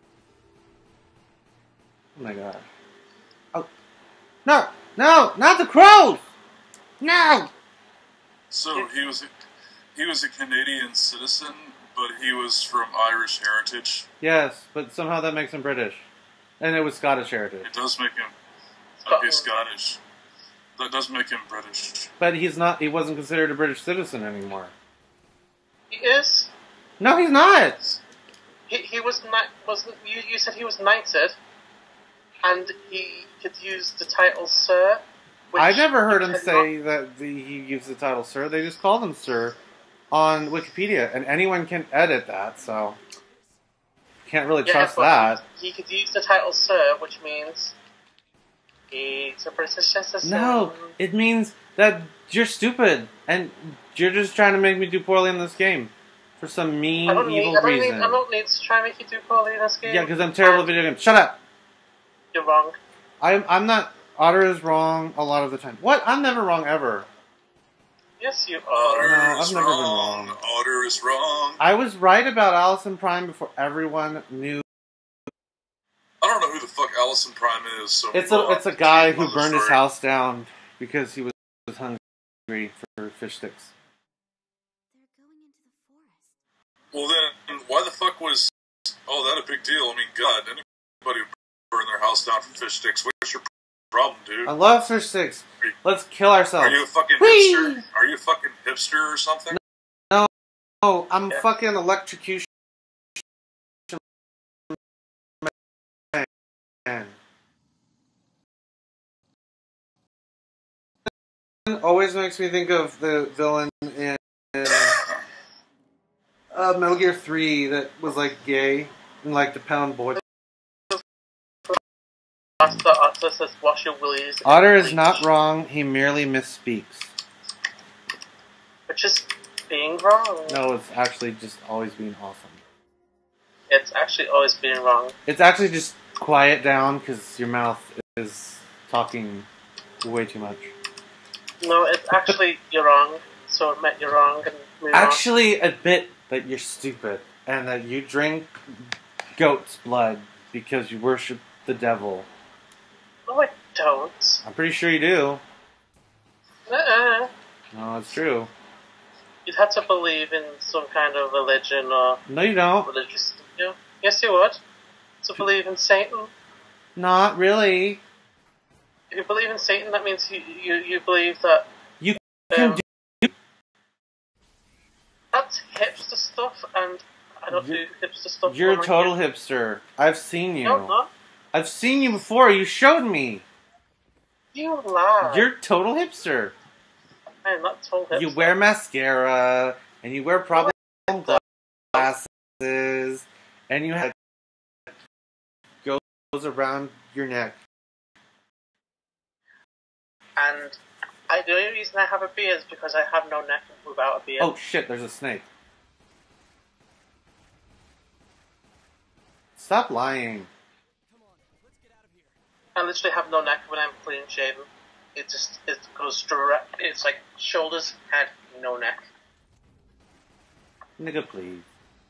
Oh my gosh. Oh. No! No! Not the crows! No! So he was a Canadian citizen, but he was from Irish heritage. Yes, but somehow that makes him British. And it was Scottish heritage. It does make him Scottish. That does make him British. But he wasn't considered a British citizen anymore. He is. No, he's not! He was wasn't you said he was knighted, and he could use the title Sir. which I never heard you him cannot- say that he used the title Sir. They just called him Sir on Wikipedia, and anyone can edit that, so can't really trust but that. He could use the title Sir, which means he's a British citizen. No, it means that you're stupid, and you're just trying to make me do poorly in this game for some mean, evil reason. I don't need to try and make you do poorly in this game. Yeah, because I'm terrible at video games. Shut up! You're wrong. I'm not... Otter is wrong a lot of the time. What? I'm never wrong ever. Yes, you are. Otter No, is I've never been wrong. Otter is wrong. I was right about Allison Prime before everyone knew. I don't know who the fuck Allison Prime is. So It's we'll a have to guy keep who on the burned his story. house down because he was hungry for fish sticks. They're going into the forest. Well then, why the fuck was that a big deal? I mean, God, anybody would burn their house down for fish sticks. What's your problem, dude? I love fish sticks. Let's kill ourselves. Are you a fucking Whee! hipster? Are you a fucking hipster or something? No, I'm fucking electrocution man. Always makes me think of the villain in Metal Gear 3 that was like gay and like to pound boys. Otter says wash your willies. Otter is not wrong, he merely misspeaks. Which is being wrong. No, it's actually just always being awesome. It's actually always being wrong. It's actually just quiet down because your mouth is talking way too much. No, it's actually you're wrong. So admit you're wrong and move Actually admit that you're stupid and that you drink goat's blood because you worship the devil. on. No, I don't. I'm pretty sure you do. Uh-uh. No, it's true. You'd have to believe in some kind of religion or No, you don't. religious. Yes, you would. To believe in Satan. Not really. If you believe in Satan, that means you believe that You can do. that's hipster stuff, and I don't do hipster stuff. You're a for my total kids. hipster. I've seen you. No, I'm not. I've seen you before. You showed me. You lie. You're a total hipster. I am not total hipster. You wear mascara and you wear problem glasses and you have goes around your neck. And the only reason I have a beard is because I have no neck without a beard. Oh shit! There's a snake. Stop lying. I literally have no neck when I'm clean shaven. It goes direct. It's like shoulders, head, no neck. Nigga, please.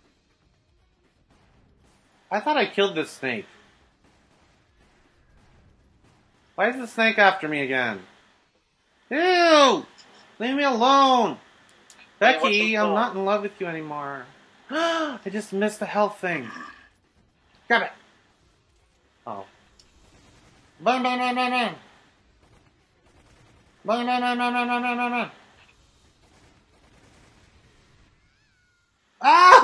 I thought I killed this snake. Why is the snake after me again? Ew! Leave me alone! Becky, I'm not in love with you anymore. I just missed the health thing. Grab it! Oh. Bang, bang, bang, bang, bang! Bang, bang, bang, bang, bang, bang, bang, bang, bang! Ah!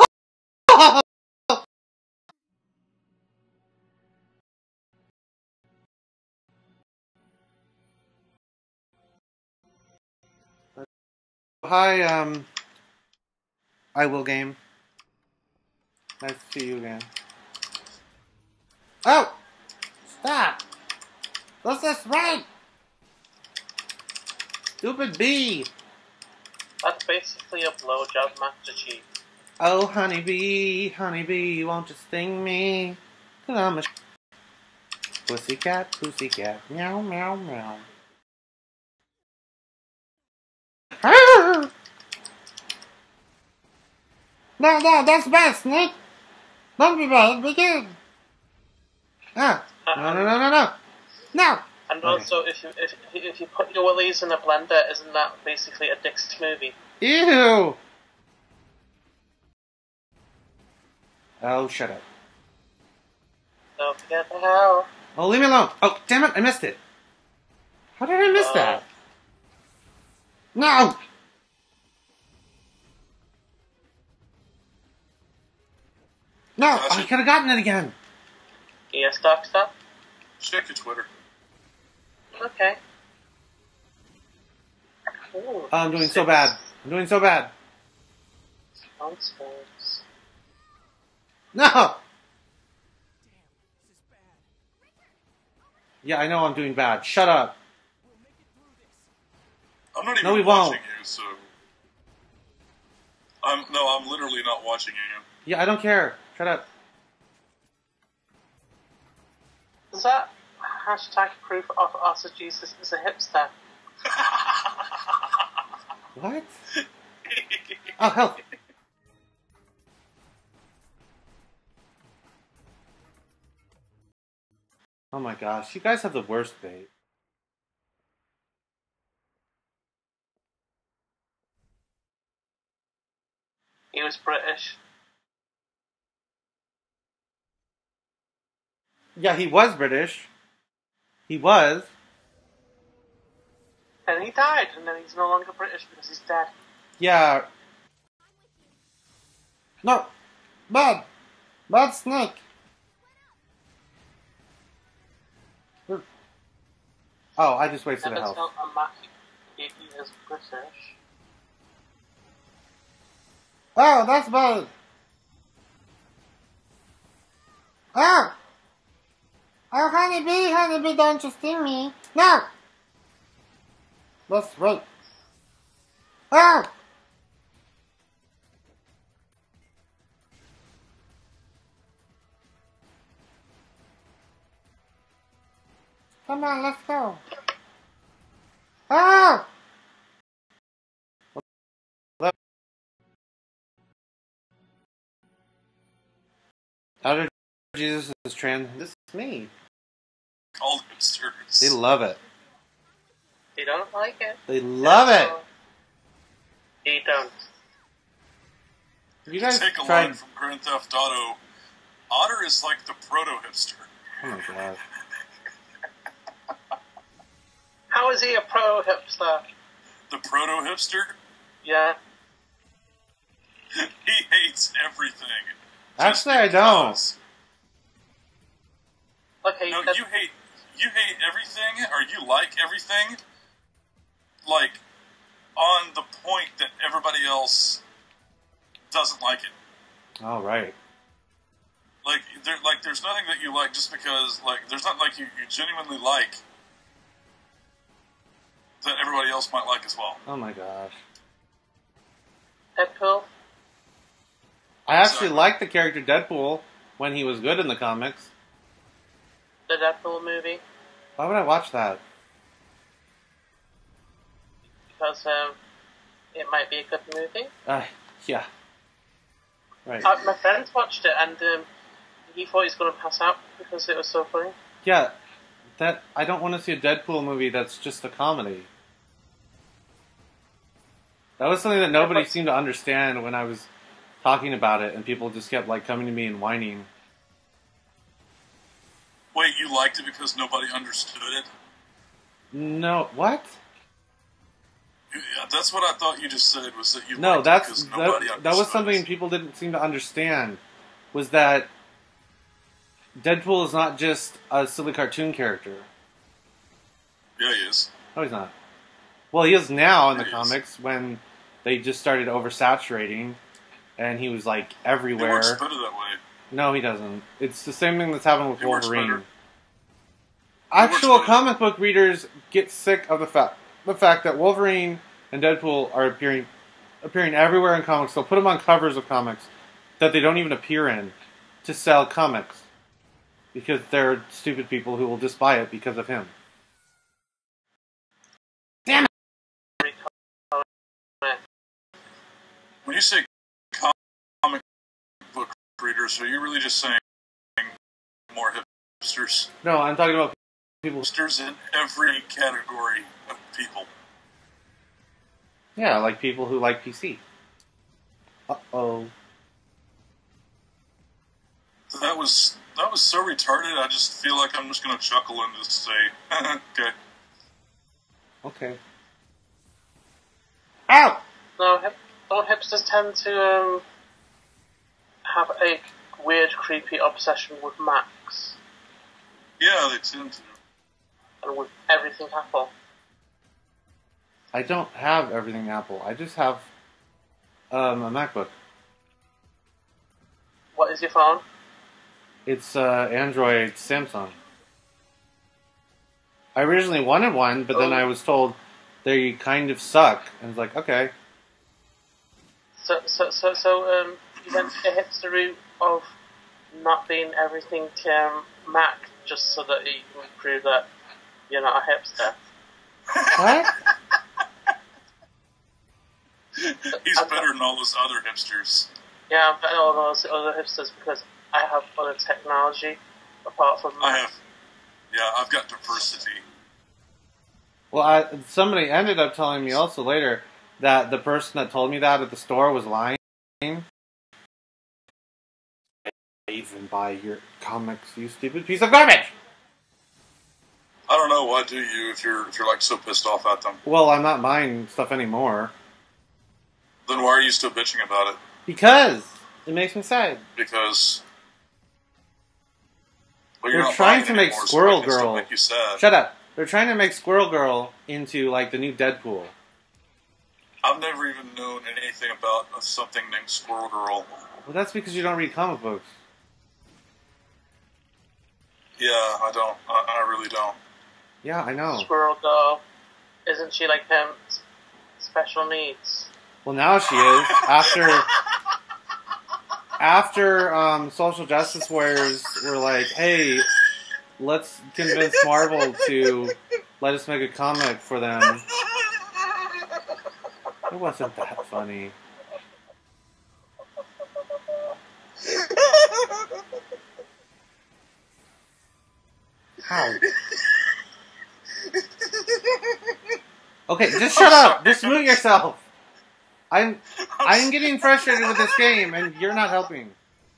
Hi, I will game. Nice to see you again. Oh! Stop! What's this right? Stupid bee! That's basically a blowjob Master Chief. Oh, honeybee, won't you sting me? 'Cause I'm a pussycat, meow, meow, meow. Ah! No, that's bad, Snake. Don't be bad, be good. Ah, no. No! And Okay. also, if you put your willies in a blender, isn't that basically a Dick's movie? Ew! Oh, shut up. Don't forget the hell. Oh, leave me alone. Oh, damn it, I missed it. How did I miss that? No! No, I could have gotten it again. Yes, Doctor? Check your Twitter. Okay. Ooh, I'm doing so bad. Nonsense. No! Yeah, I know I'm doing bad. Shut up. I'm not even No, we watching won't. you, so I'm literally not watching you. Yeah, I don't care. Shut up. Is that hashtag proof of Otter Jesus is a hipster? What? Oh, hell. Oh my gosh, you guys have the worst bait. He was British. Yeah, he was British. He was. And he died, and then he's no longer British because he's dead. Yeah. No. Bad. Bad snake. Oh, I just wasted a Never health. tell a Mac he is British. Oh, that's bad. Oh! Oh, honeybee, don't you sting me. No! That's right. Oh! Come on, let's go. Oh! How did Jesus is trans? This is me. Called hipsters. They love it. He don't like it. They love it. He don't. You guys Take a tried. line from Grand Theft Auto. Otter is like the proto-hipster. Oh my god. How is he a pro hipster? The proto-hipster? Yeah. He hates everything. Actually, I don't. because. Okay. No, you hate everything, or you like everything, like, on the point that everybody else doesn't like it. All right. There's nothing that you like just because, there's nothing like you genuinely like that everybody else might like as well. Oh my gosh. Deadpool. I actually liked the character Deadpool when he was good in the comics. The Deadpool movie. Why would I watch that? Because it might be a good movie. Yeah. Right. My friend watched it and he thought he was going to pass out because it was so funny. Yeah. That I don't want to see a Deadpool movie that's just a comedy. That was something that nobody seemed to understand when I was talking about it, and people just kept coming to me and whining. Wait, you liked it because nobody understood it? No, what? Yeah, that's what I thought you just said, was that you No, liked it because nobody understood that was something it. people didn't seem to understand. Was that Deadpool is not just a silly cartoon character. Yeah, he is. No, he's not. Well, he is now in the He is. comics when they just started oversaturating, and he was He everywhere. works better that way. No, he doesn't. It's the same thing that's happened with He works Wolverine. better. Actual works better. comic book readers get sick of the fact that Wolverine and Deadpool are appearing everywhere in comics. They'll put them on covers of comics that they don't even appear in to sell comics because they're stupid people who will just buy it because of him. Damn it! When you say comic book readers, are you really just saying more hipsters? No, I'm talking about people. Hipsters in every category of people. Yeah, like people who like PC. Uh-oh. That was so retarded. I just feel like I'm just gonna chuckle and just say, okay. Okay. Ow! No, don't hipsters tend to have a weird, creepy obsession with Macs Yeah, they tend to. and with everything Apple? I don't have everything Apple. I just have a MacBook. What is your phone? It's Android Samsung. I originally wanted one, but then I was told they kind of suck, and it's like, okay. So, you went the hipster route of not being everything Mac just so that you can prove that you're not a hipster. What? He's better than all those other hipsters. Yeah, I'm better than all those other hipsters because I have other technology apart from I've got diversity. Well, somebody ended up telling me also later that the person that told me that at the store was lying. Even buy your comics, you stupid piece of garbage. I don't know. Why do you if you're like so pissed off at them? Well, I'm not buying stuff anymore. Then why are you still bitching about it? Because it makes me sad. Because well, you're They're not trying buying to make anymore, Squirrel so I can still Girl. make you sad. Shut up. They're trying to make Squirrel Girl into like the new Deadpool. I've never even known anything about something named Squirrel Girl. Well, that's because you don't read comic books. Yeah, I don't. I really don't. Yeah, I know. Squirrel Girl. Isn't she like special needs? Well, now she is. After social justice warriors were like, hey, let's convince Marvel to let us make a comic for them. It wasn't that funny. How? Okay, just shut up. Just mute yourself. I'm getting frustrated with this game, and you're not helping.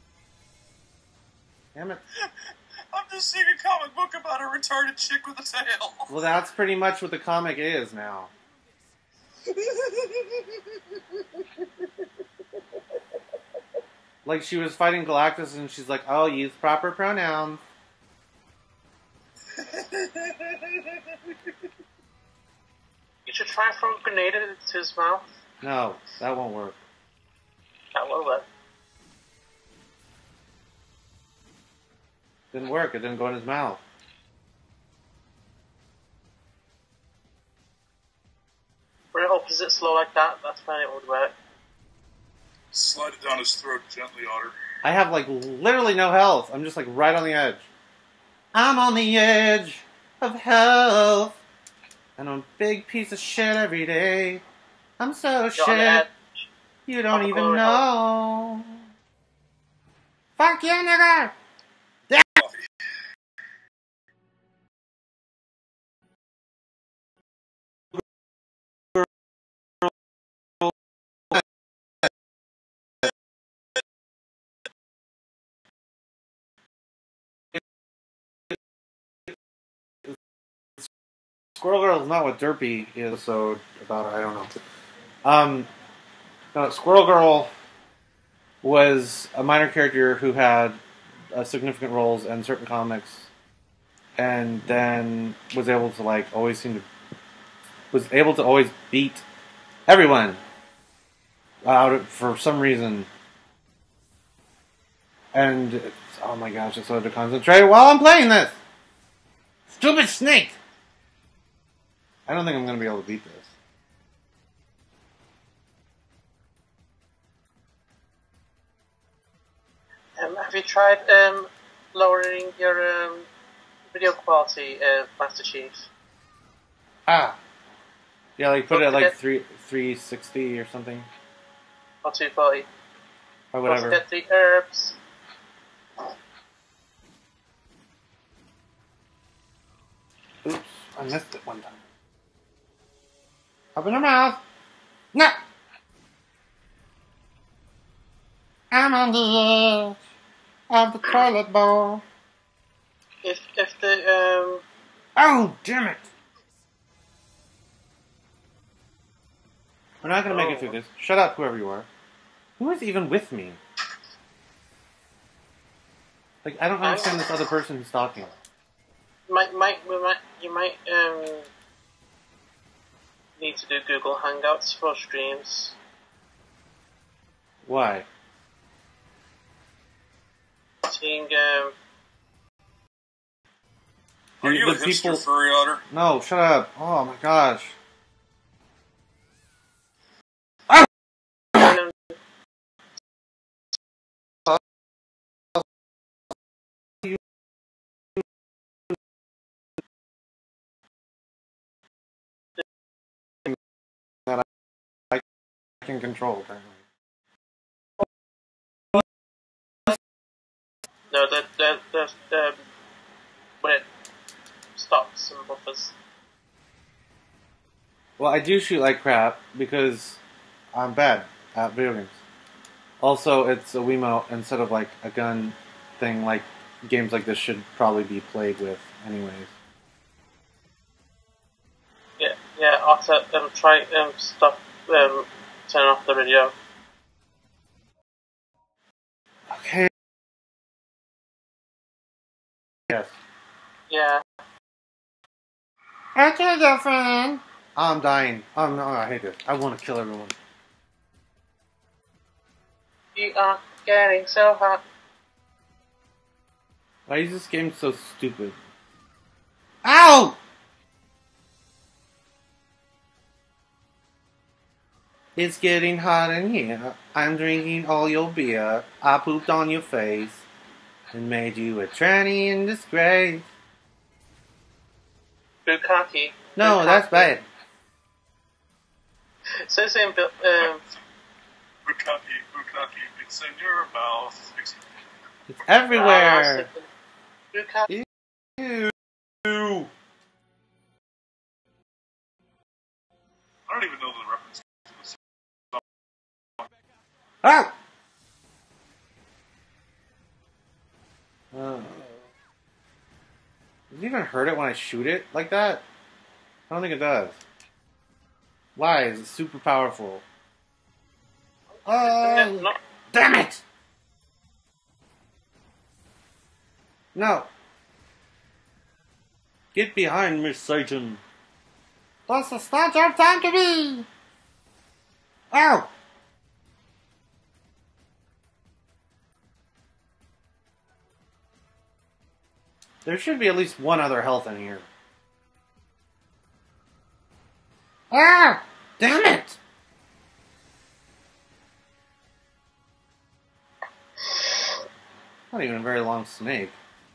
Damn it. I'm just seeing a comic book about a retarded chick with a tail. Well, that's pretty much what the comic is now. Like, she was fighting Galactus, and she's like, oh, use proper pronouns. You should try and throw a grenade into his mouth. No, that won't work. That will work. Didn't work. It didn't go in his mouth. When it opens it slow like that, that's when it would work. Slide it down his throat gently, Otter. I have, like, literally no health. I'm just, like, right on the edge. I'm on the edge of health. And I'm a big piece of shit every day. I'm so shit. You don't even know. Fuck you, nigga! Squirrel Girl is not what Derpy is, so about it, I don't know. No, Squirrel Girl was a minor character who had significant roles in certain comics, and then was able to always beat everyone out for some reason. And it's, oh my gosh, it's so hard to concentrate while I'm playing this. Stupid snake. I don't think I'm going to be able to beat this. Have you tried lowering your video quality, Master Chief? Ah. Yeah, like put it at like 360 or something. Or 240? Or whatever. Don't forget the herbs. Oops, I missed it one time. Open your mouth. No! I'm on the edge of the toilet bowl. If the Oh, damn it! We're not gonna make it through this. Shut up, whoever you are. Who is even with me? Like, I don't understand this other person who's talking. you might need to do Google Hangouts for streams. Why? Seeing Are you a hipster furry, Otter? No, shut up. Oh my gosh. can control, apparently. No, the when it stops and buffers. Well, I do shoot like crap because I'm bad at video games. Also, it's a Wiimote instead of like a gun thing. Like games like this should probably be played with, anyways. Yeah, Otter, try stop turn off the video. Okay. Yes. Yeah. Okay, girlfriend. I'm dying. Oh no, I hate this. I want to kill everyone. You are getting so hot. Why is this game so stupid? Ow! It's getting hot in here. I'm drinking all your beer. I pooped on your face and made you a tranny in disgrace. Bukkake. No, that's bad. So it's in Bukkake, it's in your mouth. It's everywhere. Bukkake. Ew. I don't even know the reference. Ah! Does it even hurt it when I shoot it like that? I don't think it does. Why? Is it super powerful? Oh! No. Damn it! No. Get behind me, Satan. This is not your time to be! Ow! There should be at least one other health in here. Ah! Damn it! Not even a very long snake.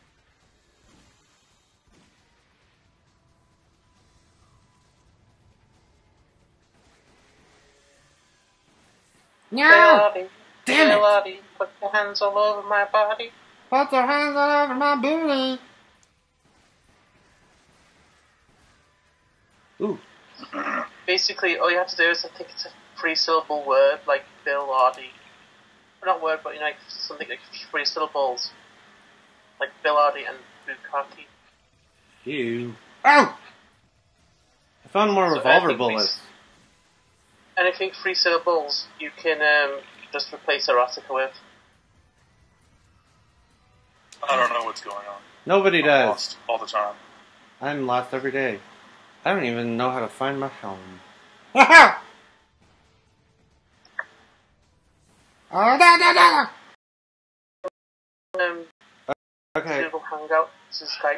No! Damn it! Put your hands all over my body. Put your hands all over my booty! Ooh. Basically, all you have to do is I think it's a 3-syllable word, like Bill Hardy. Not word, but like something like 3 syllables. Like Bill Hardy and Bukkake. Ew. Ow! I found more So revolver anything bullets. Anything 3 syllables, you can just replace erotica with. I don't know what's going on. Nobody I'm does. lost all the time. I'm lost every day. I don't even know how to find my home. Ha Oh, da, da, da. Okay. Google Hangout, this is Skype.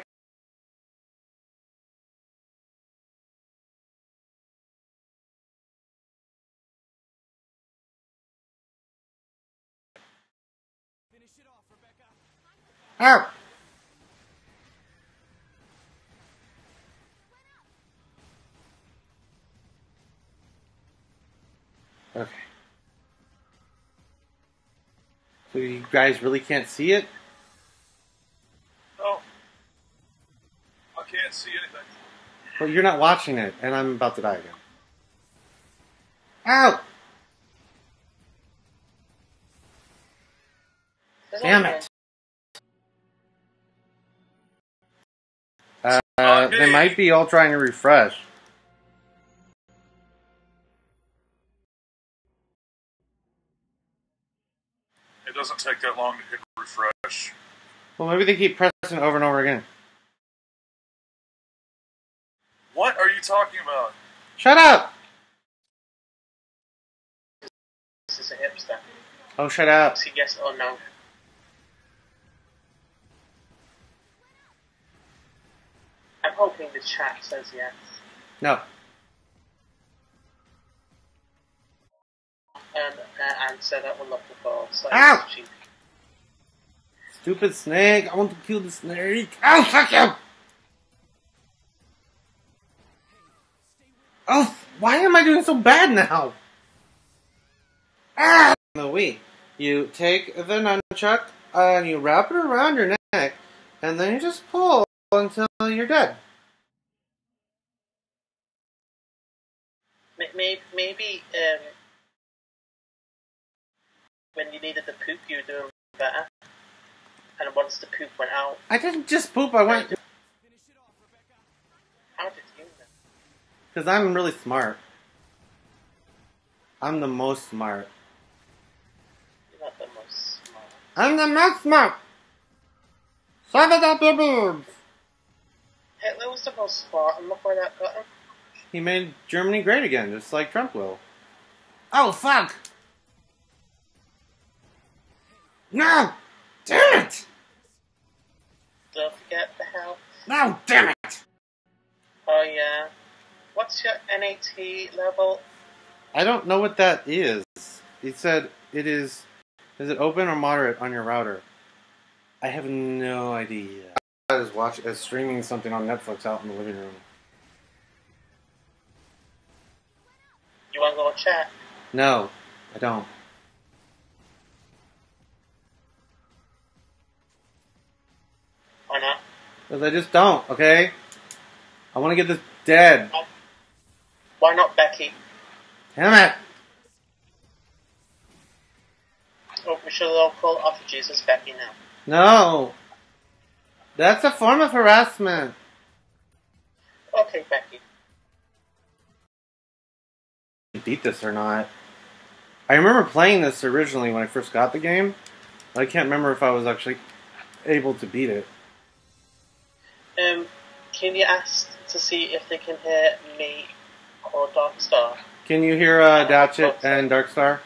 Finish it off, Rebecca. Ow! Okay. So you guys really can't see it? No. I can't see anything. Well, you're not watching it, and I'm about to die again. Ow! Damn it! They might be all trying to refresh. It doesn't take that long to hit refresh. Well, maybe they keep pressing over and over again. What are you talking about? Shut up! This is a hipster. Oh, shut up. Say yes or no. I'm hoping the chat says yes. No. And answer that we're looking for. So Ow! cheap. Stupid snake. I want to kill the snake. Oh, fuck you! Oh, why am I doing so bad now? Ah! The Wii. You take the nunchuck and you wrap it around your neck, and then you just pull until you're dead. Maybe when you needed the poop, you were doing better. And once the poop went out, I didn't just poop, I went... how did you know? Because I'm really smart. I'm the most smart. You're not the most smart. I'm the most smart! Shove it up your boobs! Hitler was the most smart, and look where that got him. He made Germany great again, just like Trump will. Oh, fuck! No! Damn it! Don't forget the health. No, damn it! Oh yeah. What's your NAT level? I don't know what that is. He said it is... Is it open or moderate on your router? I have no idea. I was streaming something on Netflix out in the living room. You wanna go chat? No, I don't. Why not? Because I just don't, okay? I want to get this dead. Why not Becky? Damn it! Oh, we should all call Otter Jesus Becky now. No! That's a form of harassment. Okay, Becky. Beat this or not. I remember playing this originally when I first got the game, but I can't remember if I was actually able to beat it. Can you ask to see if they can hear me or Darkstar? Can you hear Datchet and Darkstar?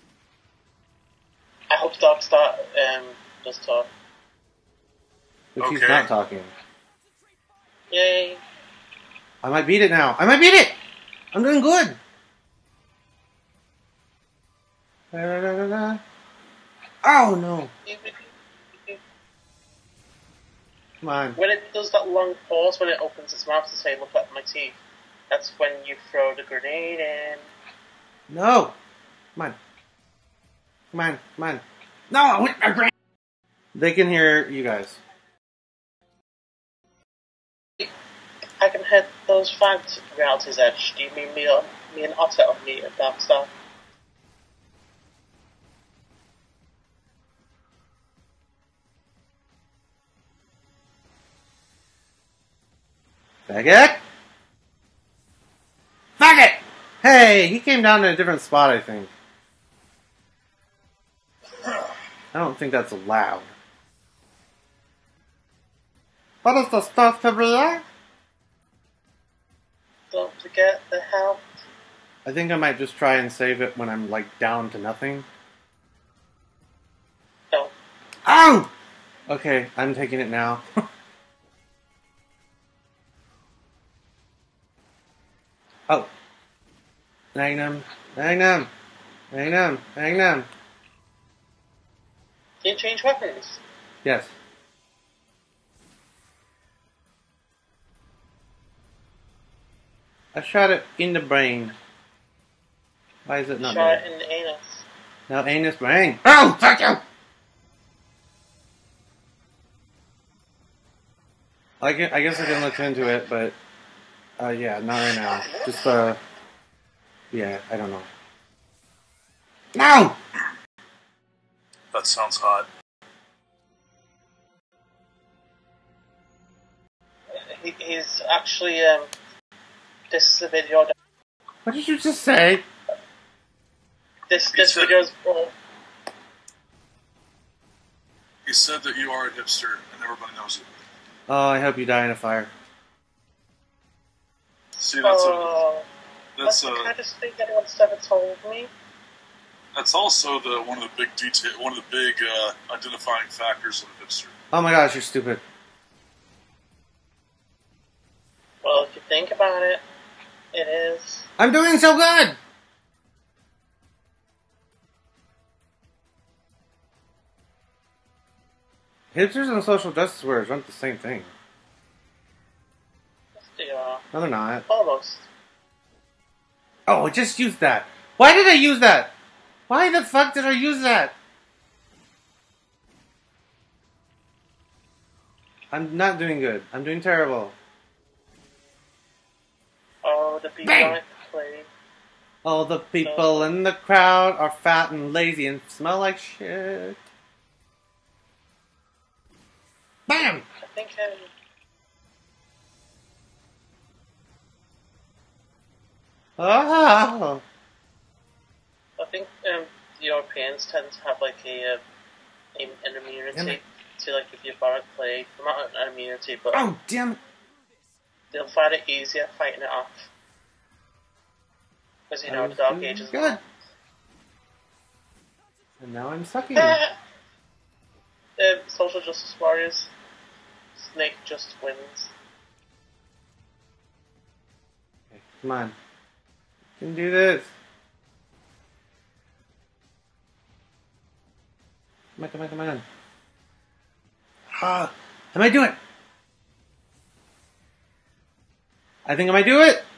I hope Darkstar does talk. But she's Okay. not talking. Yay! I might beat it now. I might beat it! I'm doing good! Da-da-da-da-da. Oh no! Come on. When it does that long pause when it opens its mouth to say, "Look at my teeth," that's when you throw the grenade in. No! Come on. Come on, come on. No, I went my brain. They can hear you guys. I can hit those fags Reality's Edge. Do you mean me and Otter or me and Darkstar? Faggot! Faggot! Hey, he came down in a different spot, I think. I don't think that's allowed. What is the stuff to be? Don't forget the health. I think I might just try and save it when I'm, like, down to nothing. No. Oh! Okay, I'm taking it now. Oh. Magnum. Magnum. Magnum. Magnum. Can you change weapons? Yes. I shot it in the brain. Why is it not Shot dead? it in the anus. No, anus brain. Oh, fuck you! I guess I can look into it, but yeah, not right now. Just yeah, I don't know. No! That sounds hot. He's actually this is a video. What did you just say? This video's He said that you are a hipster, and everybody knows it. Oh, I hope you die in a fire. See, that's that's the kindest thing anyone's ever told me. that's also one of the big identifying factors of a hipster. Oh my gosh, you're stupid. Well, if you think about it, it is. I'm doing so good! Hipsters and social justice warriors aren't the same thing. Yes, they are. No, they're not. Almost. Oh, I just used that. Why did I use that? Why the fuck did I use that? I'm not doing good. I'm doing terrible. Oh, the people Bang! like to play. All the people in the crowd are fat and lazy and smell like shit. Bam! I think Oh! the Europeans tend to have like an immunity to like if you barrack plague. Not an immunity, but Oh, damn it. they'll find it easier fighting it off. Because you know the Dark Ages. Good. And now I'm sucking. Social justice warriors. Snake just wins. Okay, come on. You can do this. Come on, come on, come on. Ah, I might do it. I think I might do it.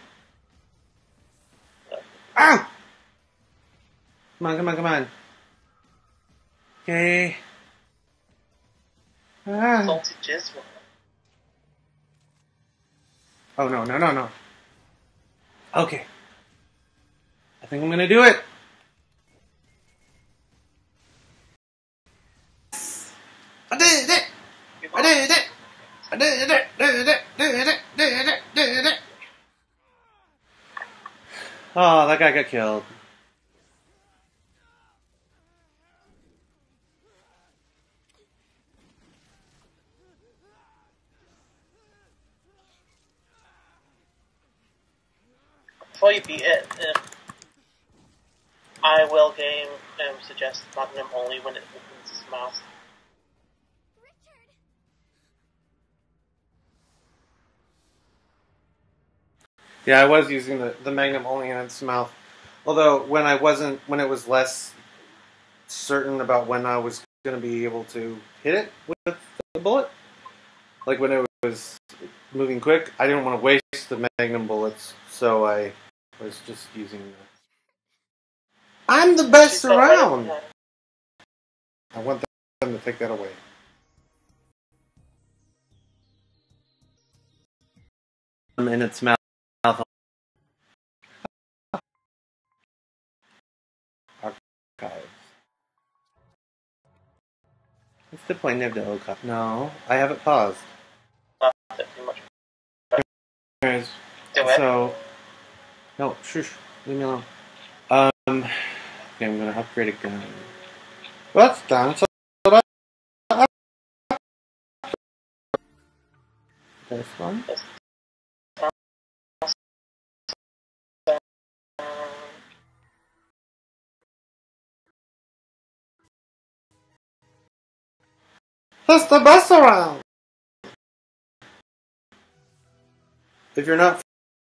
Ow! Come on, come on, come on. Okay. Ah. Salty jizz. Oh, no, no, no, no. Okay. I think I'm gonna do it. I did it! I did it! I did it! Did it! Did it! Did it! Did it! Oh, that guy got killed. Before you beat it, I will suggest Magnum only when it opens its mouth. Yeah, I was using the Magnum only in its mouth. Although when it was less certain about when I was going to be able to hit it with the bullet, like when it was moving quick, I didn't want to waste the Magnum bullets, so I was just using I'm the best around! I want them to take that away. In its mouth. Archives. What's the point of the archive? No, I have it paused. Anyways, so no, shush, leave me alone. Okay, I'm gonna upgrade a gun. Well, that's done. So this one. That's the best around. If you're not,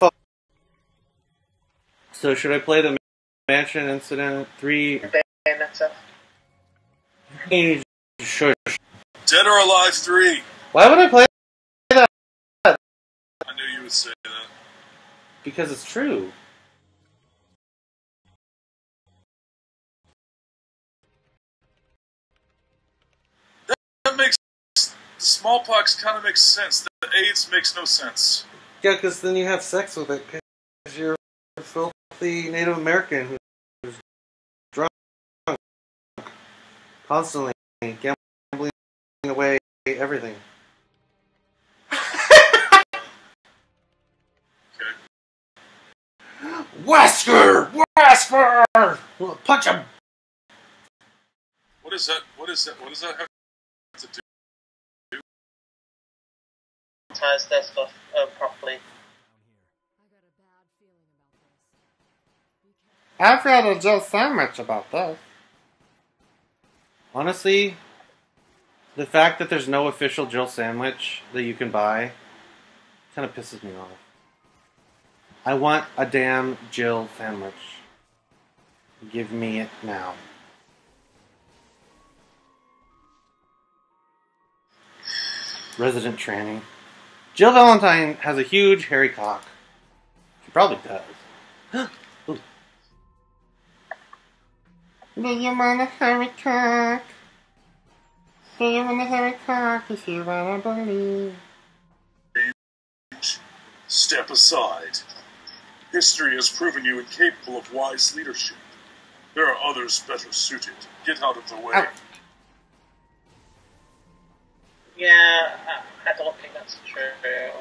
so should I play the Mansion Incident 3? Shush. Dead or Alive 3. Why would I play that? I knew you would say that. Because it's true. That makes smallpox kind of makes sense. The AIDS makes no sense. Yeah, because then you have sex with it because you're a filthy Native American who's drunk constantly, gambling away everything. Okay. Wesker! Wesker! Punch him! What is that? What is that? What does that have to do? Ties their stuff properly. I've read a Jill sandwich about this. Honestly, the fact that there's no official Jill sandwich that you can buy kind of pisses me off. I want a damn Jill sandwich. Give me it now. Resident tranny. Jill Valentine has a huge hairy cock. She probably does. Do you wanna have a cock? Do you wanna have a cock if you wanna believe? Step aside. History has proven you incapable of wise leadership. There are others better suited. Get out of the way. Ow. Yeah, I don't think that's true.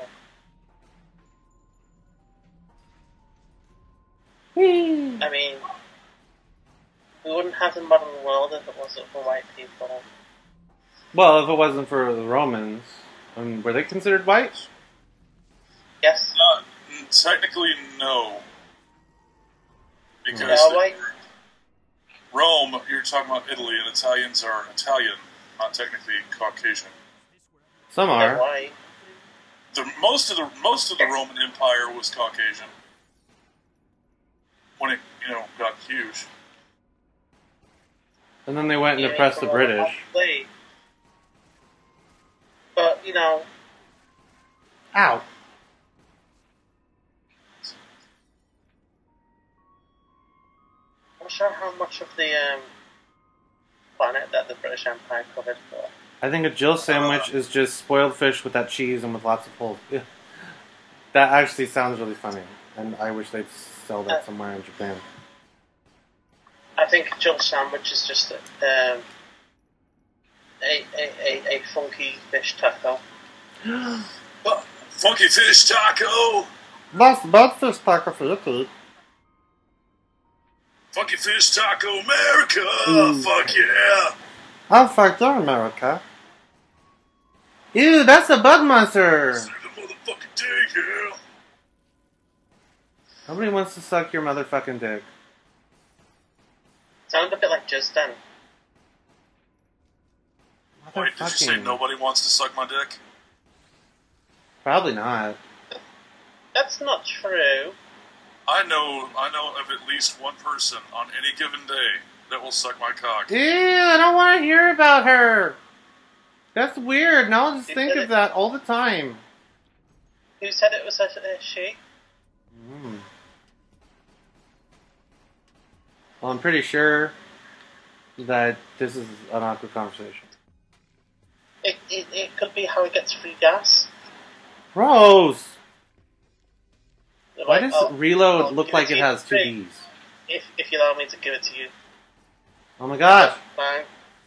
Whee! I mean, we wouldn't have the modern world if it wasn't for white people. Well, if it wasn't for the Romans, were they considered white? Yes, Technically, no. Because they are white. Rome, you're talking about Italy, and Italians are Italian, not technically Caucasian. Some They're are. white. Most of the Roman Empire was Caucasian when it got huge. And then they went and Even oppressed the from all British. slave. But Ow. I'm not sure how much of the planet that the British Empire covered. But I think a Jill sandwich is just spoiled fish with that cheese and with lots of holes. Yeah. That actually sounds really funny, and I wish they'd sell that somewhere in Japan. I think a Jill sandwich is just a funky fish taco. Funky fish taco! That's bad fish taco for you to eat. Funky fish taco America! Mm. Fuck yeah! Oh, fuck yeah, America. Ew, that's a bug monster. Save the motherfucking day, yeah! Nobody wants to suck your motherfucking dick. Sounded a bit like Justin. Wait, did you say nobody wants to suck my dick? Probably not. That's not true. I know of at least one person on any given day that will suck my cock. Ew, I don't want to hear about her. That's weird. Now I'll just think of that all the time. Who said it was a she? Well, I'm pretty sure that this is an awkward conversation. It could be how he gets free gas. Gross! They're Why like, does "Oh, Reload I'll look give like to it you has two free Ds? If you allow me to give it to you. Oh my gosh! Fine.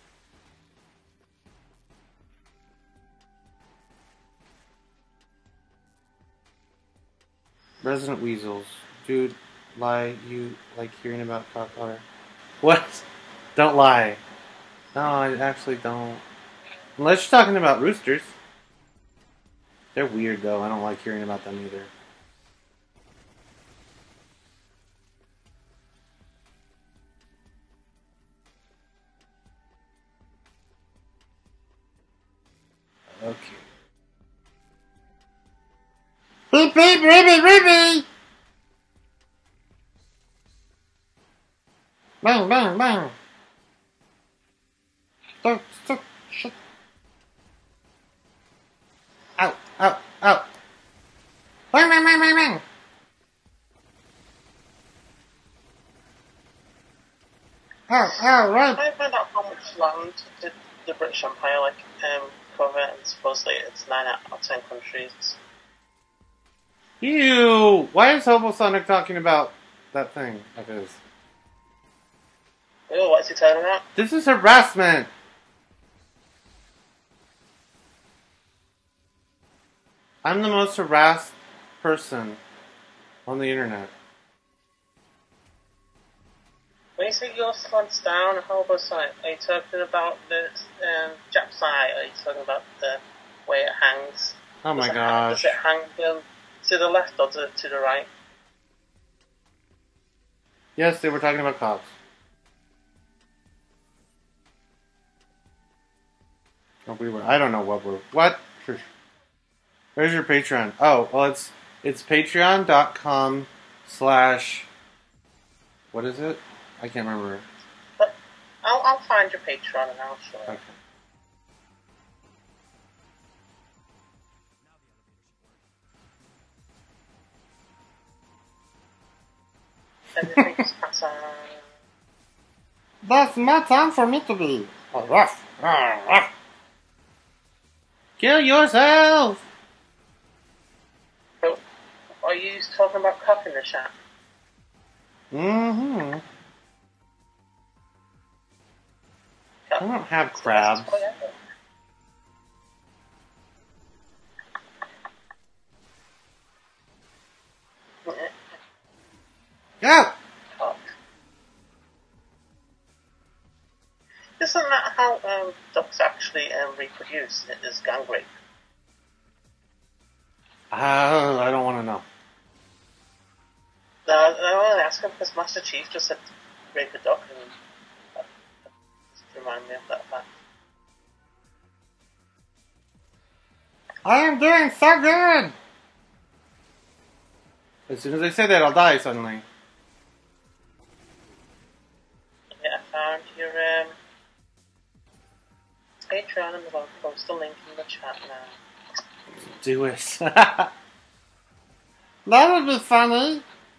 Resident Weasels. Dude, lie, you like hearing about cock Otter. What? Don't lie. No, I actually don't. Unless you're talking about roosters. They're weird though, I don't like hearing about them either. Okay. Beep beep, Ruby, Ruby! Bang, bang, bang! Stop, shit. Ow, ow, ow! Bang, bang, bang, bang, bang! Right. I found out how much land did the British Empire cover, and supposedly it's 9 out of 10 countries. Ew! Why is Hobo Sonic talking about that thing of his? Oh, what's he talking about? This is harassment! I'm the most harassed person on the internet. When you say yours slants down, how about side? Are you talking about the Jap side? Or are you talking about the way it hangs? Oh my Does gosh. it hang to the left or to the right? Yes, they were talking about cops. Oh, we were. I don't know what we're. What? Where's your Patreon? Oh, well, it's patreon.com/ what is it? I can't remember. But I'll find your Patreon and I'll show you. Okay. Everything's awesome. That's my time for me to be. Kill yourself! So, are you talking about cock in the chat? Mm-hmm. I don't have crabs. Go! Cock. Isn't that how ducks actually reproduce? It is gang rape. I don't want to know. I only ask him because Master Chief just said rape a duck and just remind me of that fact. I am doing so good! As soon as I say that, I'll die suddenly. Yeah, I found your Patreon and I'll post a link in the chat now. Do it. That would be funny.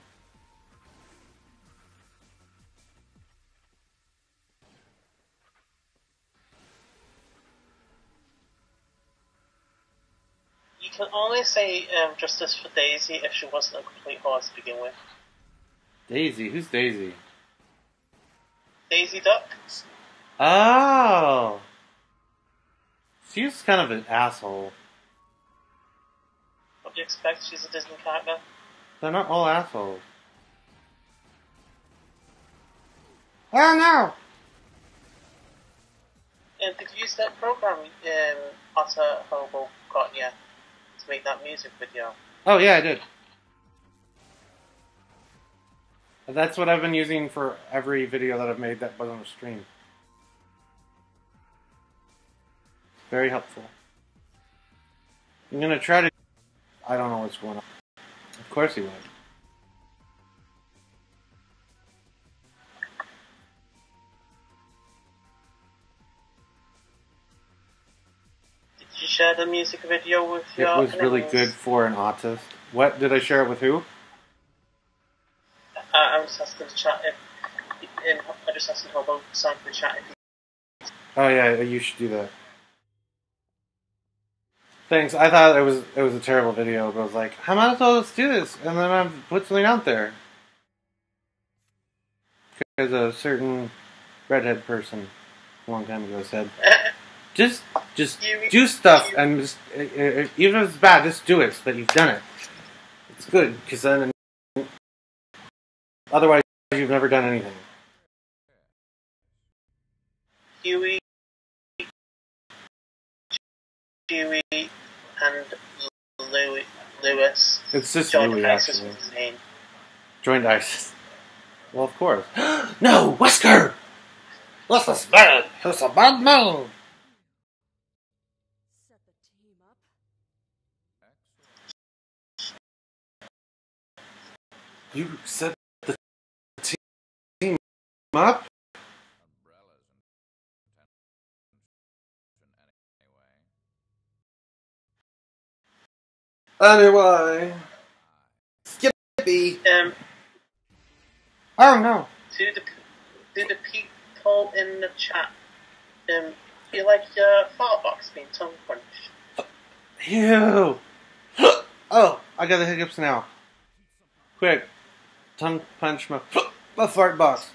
You can only say justice for Daisy if she wasn't a complete horse to begin with. Daisy? Who's Daisy? Daisy Duck? Oh! She's kind of an asshole. What do you expect? She's a Disney character. They're not all assholes. Oh no! And did you use that program Otter Hobo got you to make that music video? Oh yeah, I did. That's what I've been using for every video that I've made that wasn't a stream. Very helpful. I'm gonna try to... I don't know what's going on. Of course he would. Did you share the music video with your It was really enemies? good for an autist. What? Did I share it with who? I was asking the chat I just asked Hobo sign for the chat if you... Oh yeah, you should do that. Thanks. I thought it was a terrible video, but I was like, I might as well just do this, and then I put something out there. Because a certain redhead person a long time ago said, just do stuff, and just even if it's bad, just do it so that you've done it. It's good because then otherwise you've never done anything. Huey, Dewey, and Lewis. It's just joined Louis, ISIS actually. with his name. Joined ISIS. Well, of course. No, Wesker! This is bad. It's a bad man. Set the team up. You set the team up? Umbrellas and tension anyway. Anyway. Skippy. Um, Oh no. to the people in the chat, feel like your fart box being tongue punched? Ew. Oh, I got the hiccups now. Quick. Tongue punch my fart box.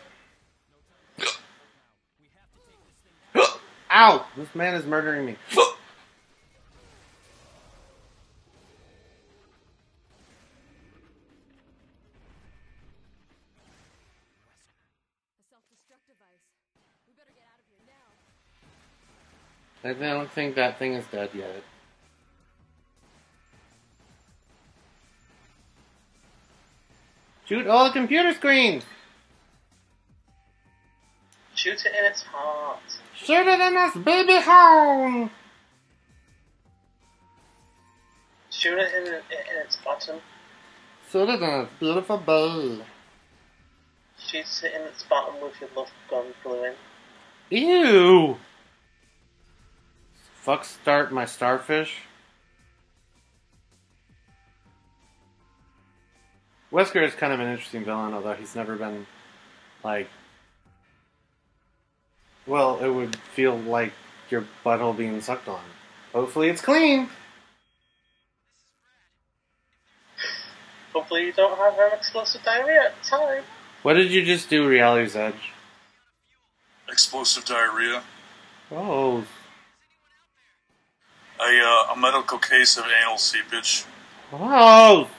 Ow! This man is murdering me. A self-destruct device. We better get out of here now. I don't think that thing is dead yet. Shoot all the computer screens! Shoot it in its heart. Shoot it in this baby home! Shoot it in its bottom. Shoot it in this beautiful baby. Shoot it in its bottom with your love gun glue in. Ew! Fuck start my starfish. Wesker is kind of an interesting villain, although he's never been, like, Well, it would feel like your butthole being sucked on. Hopefully it's clean. Hopefully you don't have explosive diarrhea at the time. What did you just do, Reality's Edge? Explosive diarrhea. Oh. A medical case of anal seepage. Oh!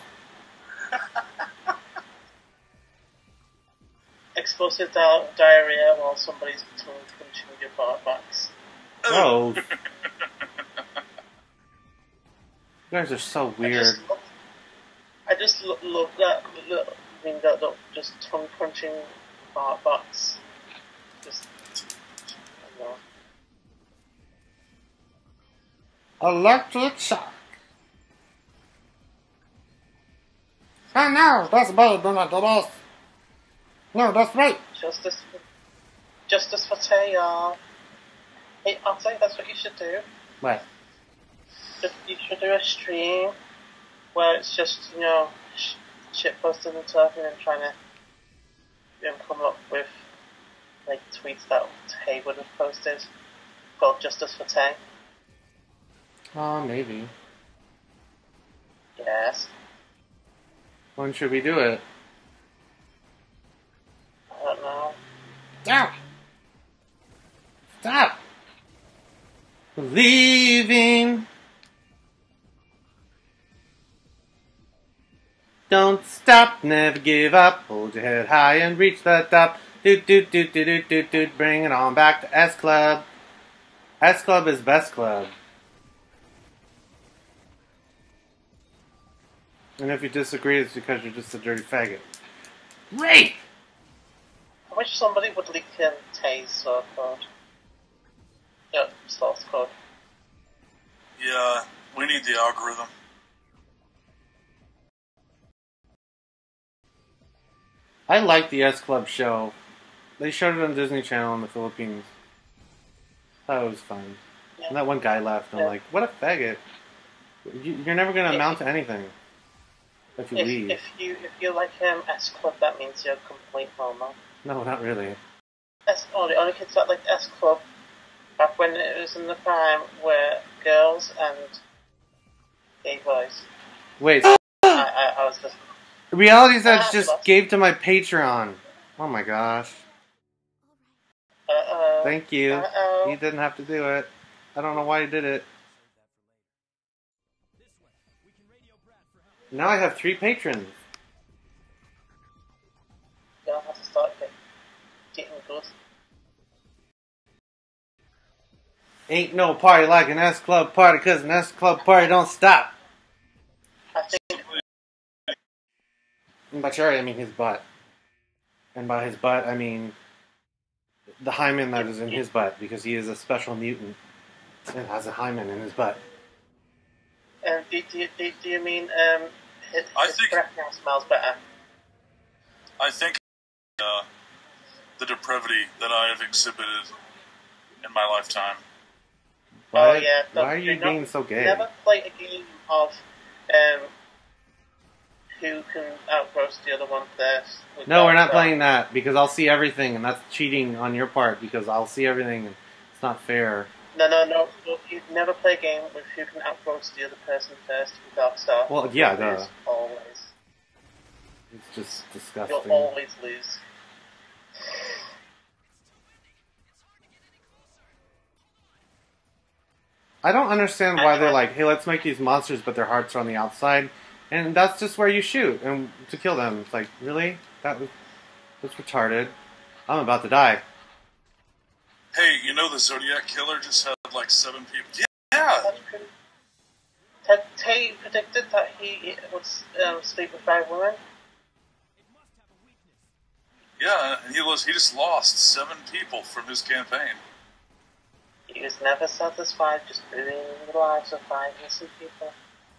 Explosive diarrhea while somebody's tongue punching your box. Oh. You guys are so weird. I just love that. I mean, that just tongue punching box. Just, I don't know. Electric shock. Oh no, that's better than the boss. No, that's right. Justice for Tay, y'all. Hey, Otter, that's what you should do. What? You should do a stream where it's just, shit posting and talking and trying to come up with like tweets that Tay would have posted called Justice for Tay. Oh, maybe. Yes. When should we do it? I don't know. Stop! Stop! Leaving. Don't stop, never give up. Hold your head high and reach the top. Doot doot doot doot doot doot doot. Bring it on back to S Club. S Club is best club. And if you disagree, it's because you're just a dirty faggot. Great! I wish somebody would leak Tay's source code. Source code. Yeah, we need the algorithm. I like the S Club show. They showed it on Disney Channel in the Philippines. Thought it was fun. Yeah. And that one guy left, and I'm like, what a faggot. You're never going to amount to anything if you leave. If you like S Club, that means you're a complete homo. No, not really. Only kids that liked S Club back when it was in the prime were girls and gay boys. Wait, I was just... Reality's Edge just gave to my Patreon. Oh my gosh. Uh-oh. Thank you. Uh-oh. He didn't have to do it. I don't know why he did it. Now I have 3 patrons. You'll have to start getting good. Ain't no party like an S Club party, cause an S Club party don't stop. I think... And by cherry, I mean his butt. And by his butt, I mean the hymen that is in his butt, because he is a special mutant and has a hymen in his butt. Do you mean his think- breath now smells better? I think the depravity that I have exhibited in my lifetime. Why, Oh yeah. why are you being so gay? Never play a game of who can outroast the other one first. No, we're not playing that, because I'll see everything, and that's cheating on your part, because I'll see everything, and it's not fair. No. You never play a game with who can outroast the other person first without start. Well, yeah, duh. Always. It's just disgusting. You'll always lose. I don't understand why they're like, hey, let's make these monsters, but their hearts are on the outside. And that's just where you shoot and to kill them. It's like, really? That's retarded. I'm about to die. Hey, you know the Zodiac Killer just had like 7 people? Yeah! Tay predicted that he would sleep with 5 women. Yeah, and he just lost 7 people from his campaign. He was never satisfied just ruining the lives of 5 innocent people.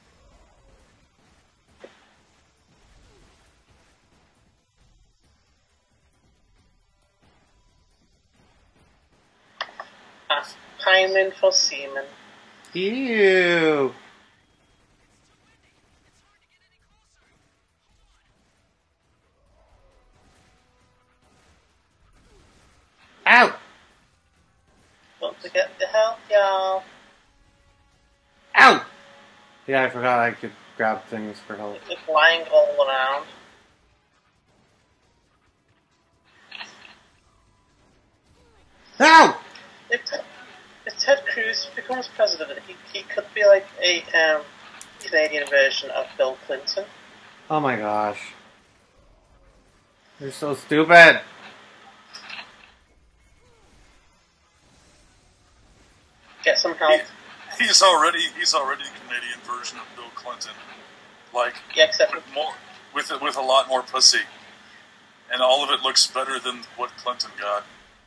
Hymen for semen. Ew. Ow! help, y'all. Ow! Yeah, I forgot I could grab things for help. It's lying all around. Ow! If Ted Cruz becomes president, he could be like a Canadian version of Bill Clinton. Oh my gosh. You're so stupid. Get some help. He's already the Canadian version of Bill Clinton. Like, Yeah, except with a lot more pussy, and all of it looks better than what Clinton got.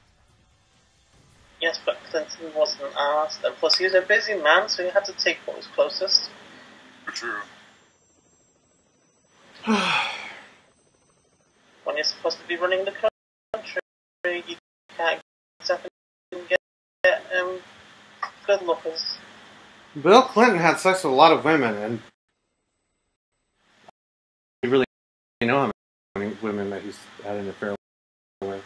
yes, but Clinton wasn't asked, and plus he was a busy man, so he had to take what was closest. True. When you're supposed to be running the country, you can't exactly get good lookers. Bill Clinton had sex with a lot of women, and you really know how many women that he's had an affair with.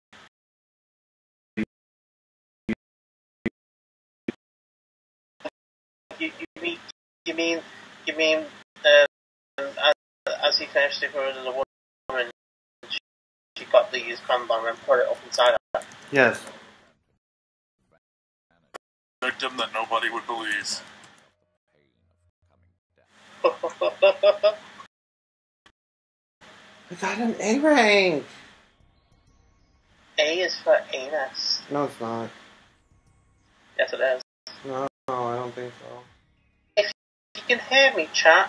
You mean as he finished it with the woman, she got the used condom and put it up inside her. Yes. Victim that nobody would believe. I got an A rank! A is for anus. No, it's not. Yes, it is. No, I don't think so. If you can hear me, chat,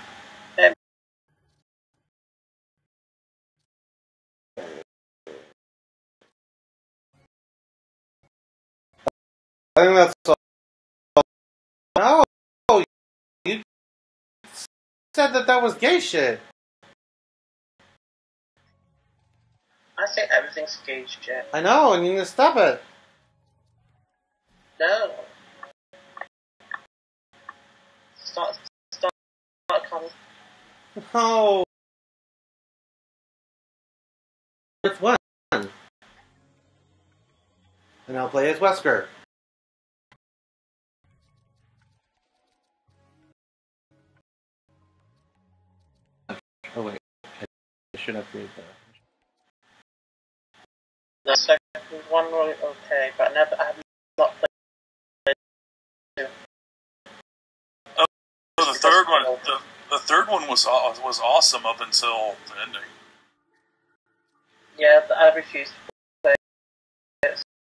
I think that's all. No! You said that was gay shit. I say everything's gay shit. I know, and you need to stop it. No. Start coming. No. It's one. And I'll play as Wesker. Oh wait, I should upgrade that. The second one was okay, but I have not played it. The third one was awesome up until the ending. Yeah, I refused to play it,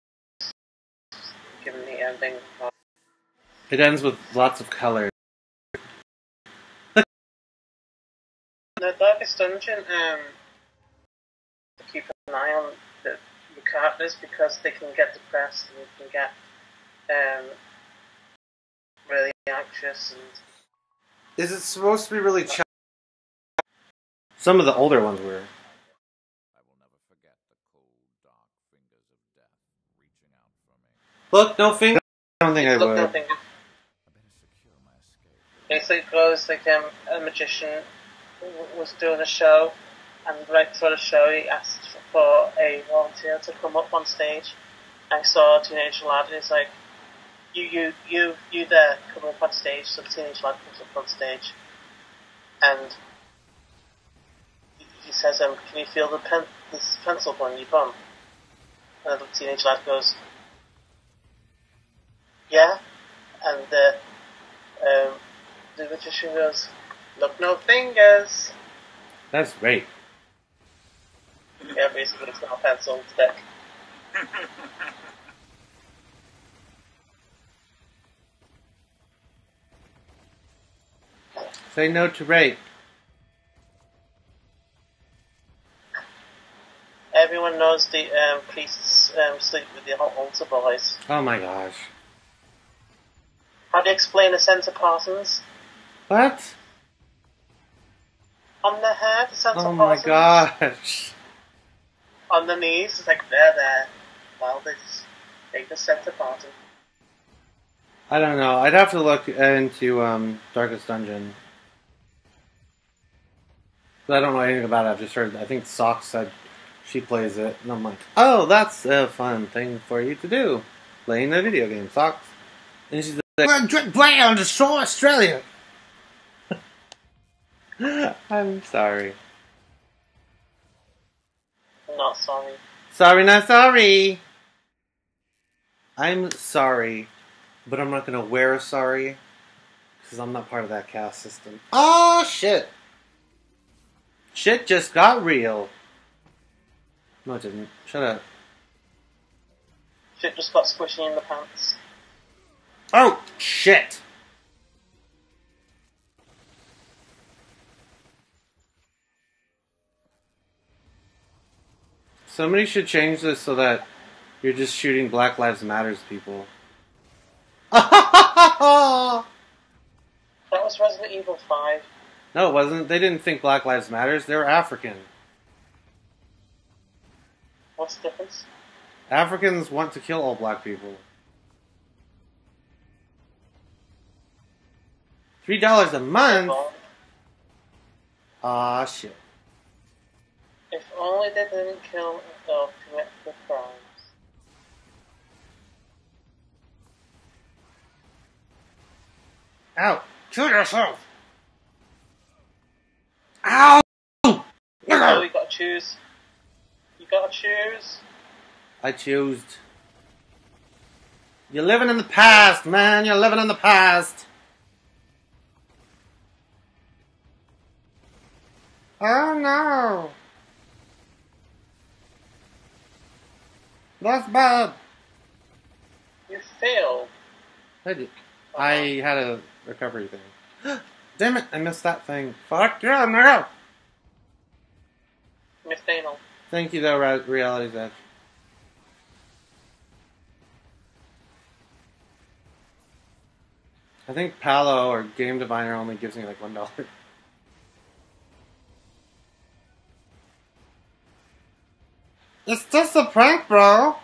given the ending. It ends with lots of color. The Darkest Dungeon, keep an eye on the characters because they can get depressed and they can get really anxious and. Is it supposed to be really Some of the older ones were. I will never forget the cold, dark fingers of death reaching out for me. Look, no finger. I don't think I would. No finger. I better secure my escape. Basically, it goes like a magician was doing a show, and right before the show, he asked for a volunteer to come up on stage. I saw a teenage lad, and he's like, "You there, come up on stage." So the teenage lad comes up on stage, and he says, "Can you feel this pencil on your bum?" And the teenage lad goes, "Yeah," and the magician goes, "Look, no fingers." That's great. Yeah, basically it's not a pencil, it's dick. Say no to rape. Everyone knows the priests sleep with the altar boys. Oh my gosh. How do you explain the centre partons? What? On the head, the centre Oh my partons. gosh. On the knees, it's like there. Well, they just take the centre parton. I don't know. I'd have to look into Darkest Dungeon. But I don't know anything about it. I've just heard. I think Socks said she plays it, and I'm like, oh, that's a fun thing for you to do, playing a video game, Socks. And she's like, "Play on destroy Australia." I'm sorry. Not sorry. Sorry, not sorry. I'm sorry, but I'm not gonna wear a sorry because I'm not part of that caste system. Oh shit! Shit just got real. No, it didn't. Shut up. Shit just got squishy in the pants. Oh shit! Somebody should change this so that you're just shooting Black Lives Matters people. That was Resident Evil 5. No, it wasn't. They didn't think Black Lives Matters. They were African. What's the difference? Africans want to kill all black people. $3 a month? Aw, shit. If only they didn't kill or commit the crimes. Ow! Kill yourself! Ow! Oh, you gotta choose. You gotta choose. I chose. You're living in the past, man. You're living in the past. Oh no. That's bad. You failed. I had a recovery thing. Damn it, I missed that thing. Fuck yeah, no. Miss Daniel. Thank you though, Reality's Edge. I think Palo or Game Diviner only gives me like $1. It's just a prank, bro.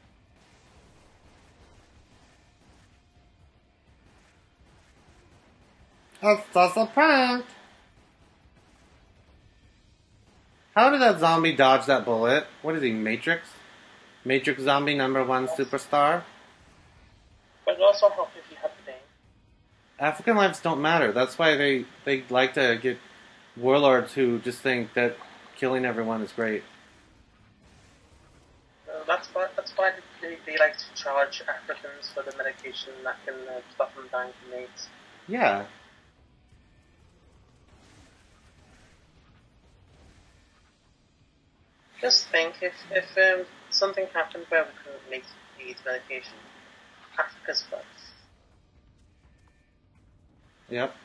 It's just a prank. How did that zombie dodge that bullet? What is he, Matrix? Matrix zombie #1 superstar? But it also help if you have the name. African lives don't matter. That's why they like to get warlords who just think that killing everyone is great. That's why they like to charge Africans for the medication that can stop them dying from AIDS. Yeah. Just think, if something happened where we couldn't make AIDS medication, Africa's first. Yep.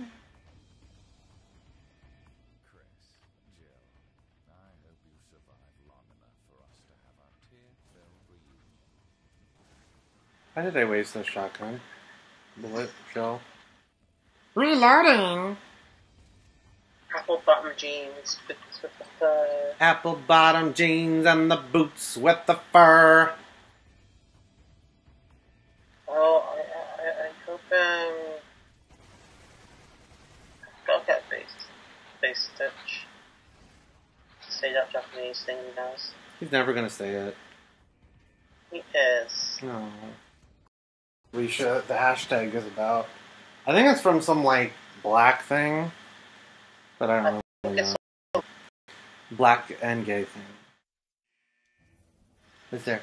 Chris, Jill, I hope you survive long enough for us to have our tear-filled reunion. Why did I waste a shotgun? Bullet, shell. Reloading! Apple bottom jeans with the fur. Apple bottom jeans and the boots with the fur. Oh, I hope gotta get base stitch. Say that Japanese thing he knows. He's never gonna say it. He is. No. The hashtag is about. I think it's from some like black thing, but I don't really know. Black and gay thing. What's there?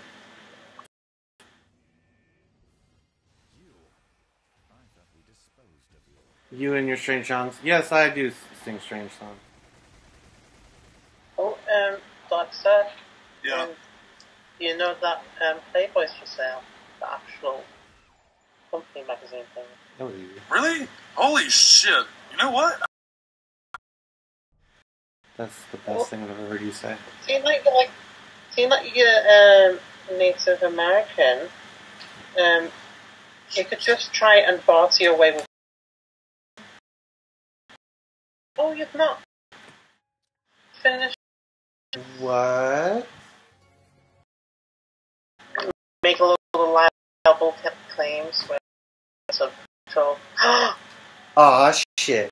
I thought we disposed of you. You and your strange songs. Yes, I do sing strange songs. Oh, Doctor. Yeah. You know that Playboy's for sale? The actual company magazine thing. That was easy. Really? Holy shit. You know what? That's the best thing I've ever heard you say. Seeing that you're Native American, you could just try and barter your way with. Oh, you've not finished. What? Make a little liable claims where so Aw, shit.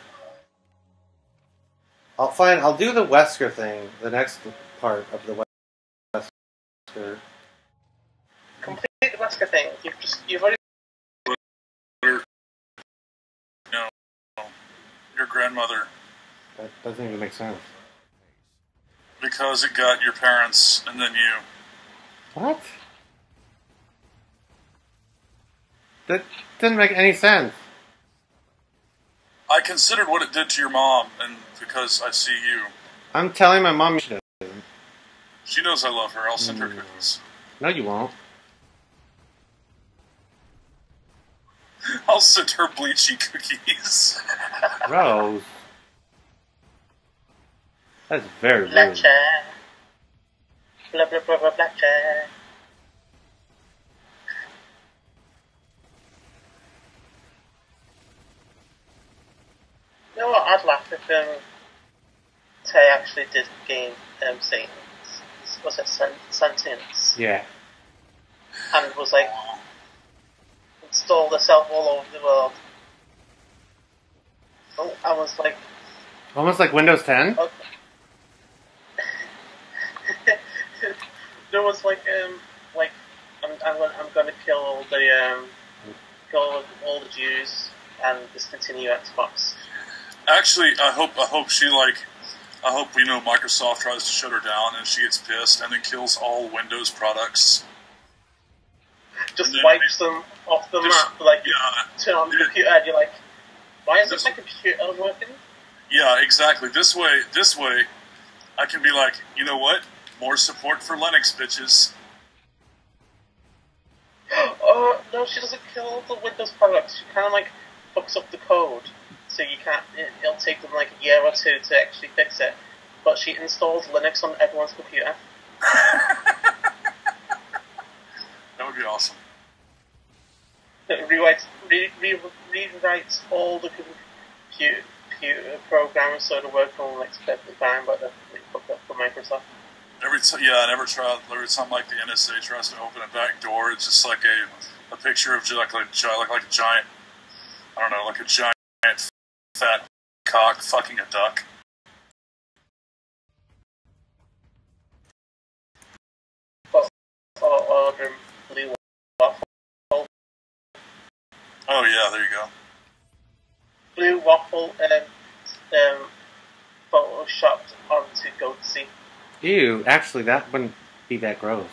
I'll do the Wesker thing, the next part of the Wesker. complete the Wesker thing. You've already grandmother. That doesn't even make sense. Because it got your parents and then you. What? That didn't make any sense. I considered what it did to your mom, and because I see you. I'm telling my mom she doesn't. She knows I love her. I'll send her cookies. No, you won't. I'll send her bleachy cookies. Rose. That's very rude. Blackjack. Blah, blah, blah, blah, blackjack. You know what? I'd laugh if Tay actually did gain sentience, Yeah. and was like installed herself all over the world. Oh, I was like, Almost like Windows 10? okay. There was like I'm going to kill all the Jews and discontinue Xbox. Actually, I hope Microsoft tries to shut her down and she gets pissed and then kills all Windows products. Just wipes them off the map, like turn on the computer and you're like, why isn't my computer working? Yeah, exactly. This way, I can be like, you know what? More support for Linux, bitches. Oh no, she doesn't kill the Windows products. She kind of like fucks up the code, so you can't. It'll take them like a year or two to actually fix it. But she installs Linux on everyone's computer. That would be awesome. It rewrites all the computer programs so it'll work on like perfectly fine, but they're fucked up for Microsoft. Every time like the NSA tries to open a back door, it's just like a picture of like a giant, I don't know, like a giant fat cock fucking a duck. Or blue waffle. Oh yeah, there you go. Blue waffle photoshopped onto Goatsy. Ew, actually, that wouldn't be that gross.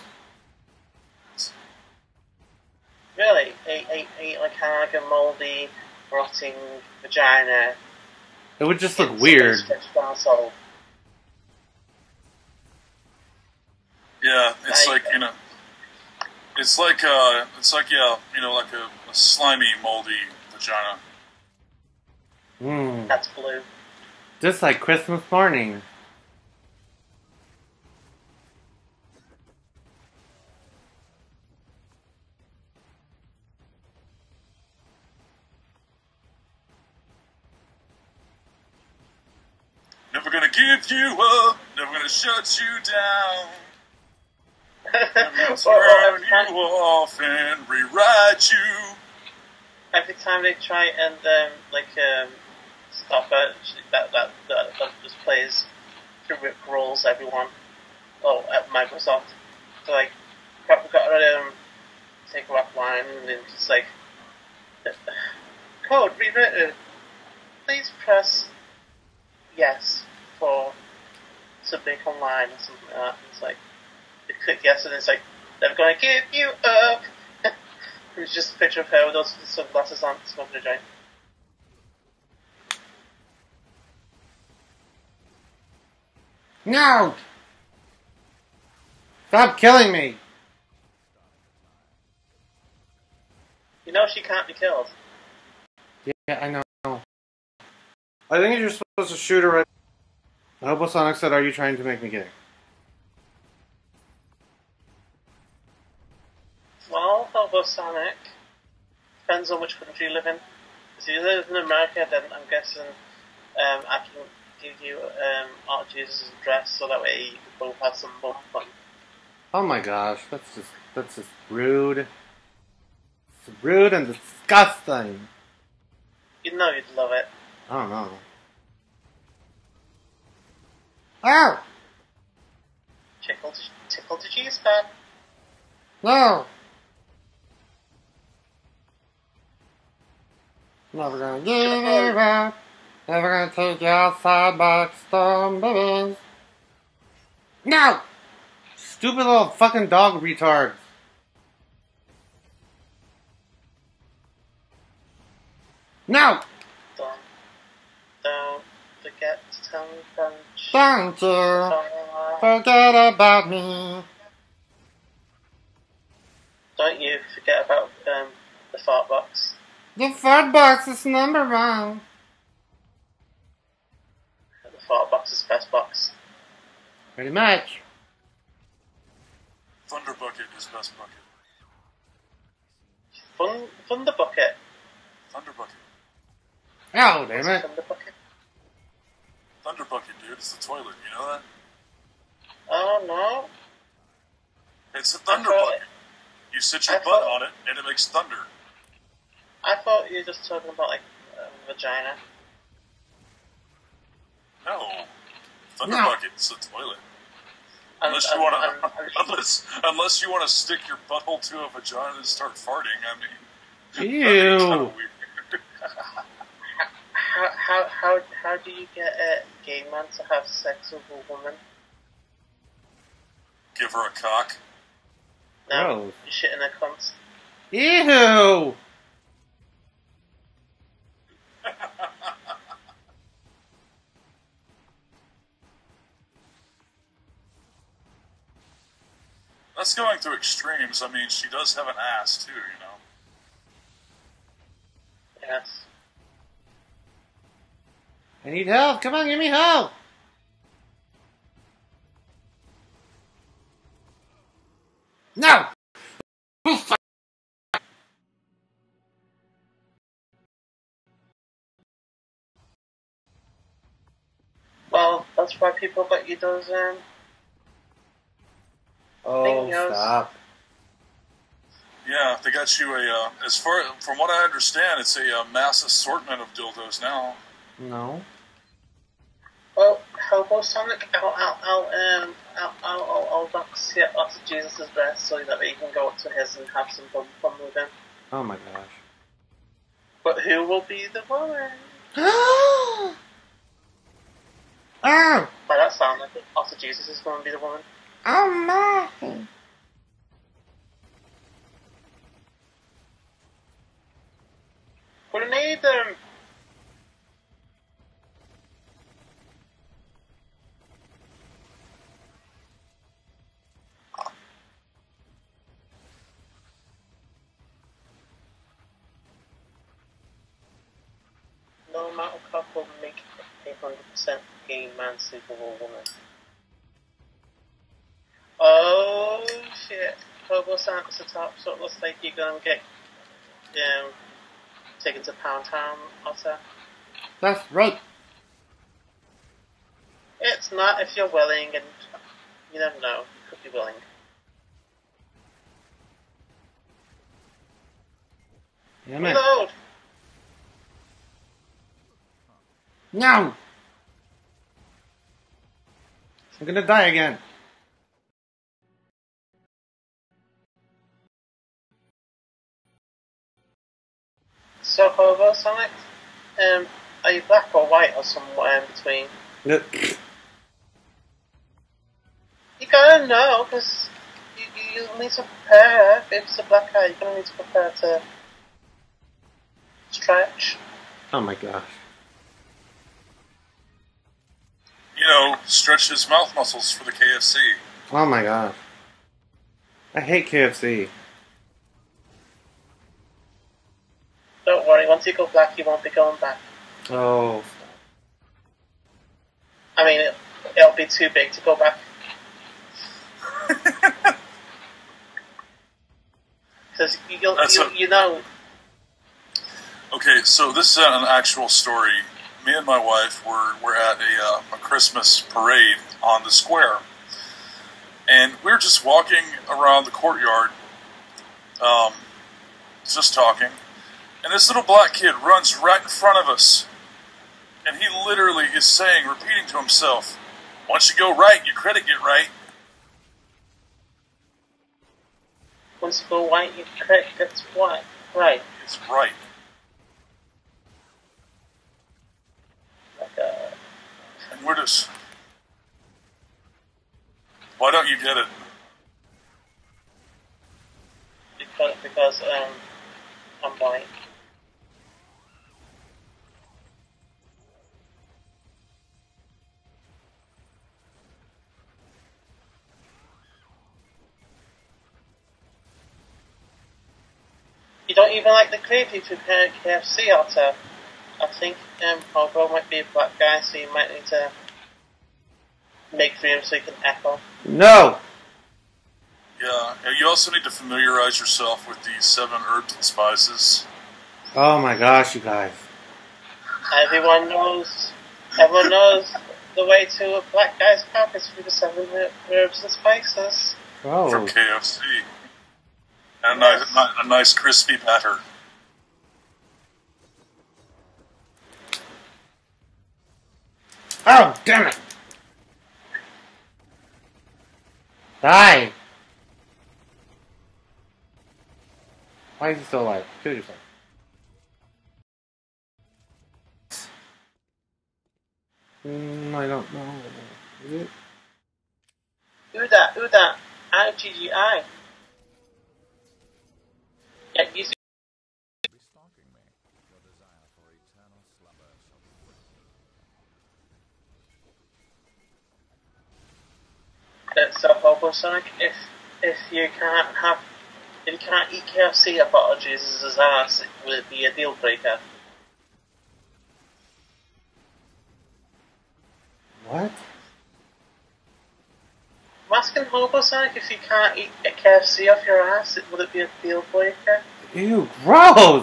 Really, a like kind of like a moldy, rotting vagina. It would just look weird. Asshole. Yeah, it's like like a slimy, moldy vagina. That's blue. Just like Christmas morning. Never gonna give you up, never gonna shut you down. Never gonna turn you off and rewrite you. Every time they try and stop it, that just plays to Rick rolls everyone. Oh, at Microsoft. So like, we've got to take her offline and then just like, code rewritten. Please press yes for submit online or something like that. It's like, you click yes and it's like, never gonna give you up. It's just a picture of her with those sunglasses on, smoking a joint. No! Stop killing me! You know she can't be killed. Yeah, I know. I think you're supposed to shoot her right. Hobosonic said, are you trying to make me gay? Well, Hobosonic depends on which country you live in. If you live in America, then I'm guessing I can give you Art Jesus' address so that way you can both have some more fun. Oh my gosh, that's just rude. It's rude and disgusting. You know you'd love it. I don't know. Ow! Tickle the G-spot. No! Never gonna give up. Never gonna take you outside by storm, babies. No! Stupid little fucking dog retards. No! Don't forget to tell me French. Don't you forget about me. Don't you forget about the fart box. The fart box is number one. The fart box is best box. Pretty much. Thunder Bucket is best bucket. Thunder bucket. Thunder Bucket. Oh, damn it. Thunder bucket. Thunder Bucket, dude. It's the toilet. You know that? Oh no. It's a thunder bucket. You sit your butt on it, and it makes thunder. I thought you were just talking about like vagina. No. Thunder No. Bucket's a toilet. Unless you want to stick your butthole to a vagina and start farting, I mean, Ew. that'd be kind of weird. How do you get a gay man to have sex with a woman? Give her a cock. No, Gross. you shit in a cunt. Ew. That's going through extremes. I mean, she does have an ass, too, you know. Yes. I need help. Come on, give me help. No. Well, that's why people got you those Oh, Fingers. stop. Yeah, they got you from what I understand, it's a mass assortment of dildos now. No. Well, Hobo Sonic, I'll box you out of Jesus' breast so that we can go up to his and have some fun with him. Oh my gosh. But who will be the woman? Oh. By that sound, like Otter Jesus is going to be the woman. Oh my. We need them. No amount of cock will make a 100% gay man sleep with a woman. Oh shit. Hobo Santa's the top, so it looks like you're gonna get taken to Pound Town, Otter. That's right. It's not if you're willing, and you never know, you could be willing. Damn it. Reload! No. I'm gonna die again. So, Hobo Sonic, are you black or white or somewhere in between? No. You gotta know, because you need to prepare. If it's a black guy, you're gonna need to prepare to stretch. Oh my gosh. You know, stretch his mouth muscles for the KFC. Oh my gosh. I hate KFC. Don't worry, once you go black, you won't be going back. Oh. I mean, it'll be too big to go back. Because you know. Okay, so this is an actual story. Me and my wife were at a Christmas parade on the square, and we were just walking around the courtyard, just talking, and this little black kid runs right in front of us, and he literally is saying, repeating to himself, "Once you go right, your credit get right." Once you go white, your credit gets white. Right. It's right. We're just. Why don't you get it? Because I'm white. You don't even like the creepy to KFC, Otter. I think Hobo might be a black guy, so you might need to make for him so he can echo. No! Yeah, you also need to familiarize yourself with these 7 herbs and spices. Oh my gosh, you guys. Everyone knows the way to a black guy's pub is through the 7 herbs and spices. Oh. From KFC. And Yes. a nice crispy batter. Oh, damn it! Die! Why is he still alive? Kill yourself. I don't know. Is it? Uda, IGGI. Yeah, you see, Be stalking me. Your desire for eternal slumber shall be so Hobo Sonic, if you can't eat KFC about Jesus' ass, will it be a deal breaker? What? I'm asking Hobo Sonic if you can't eat a KFC off your ass, will it be a deal breaker? Ew, gross!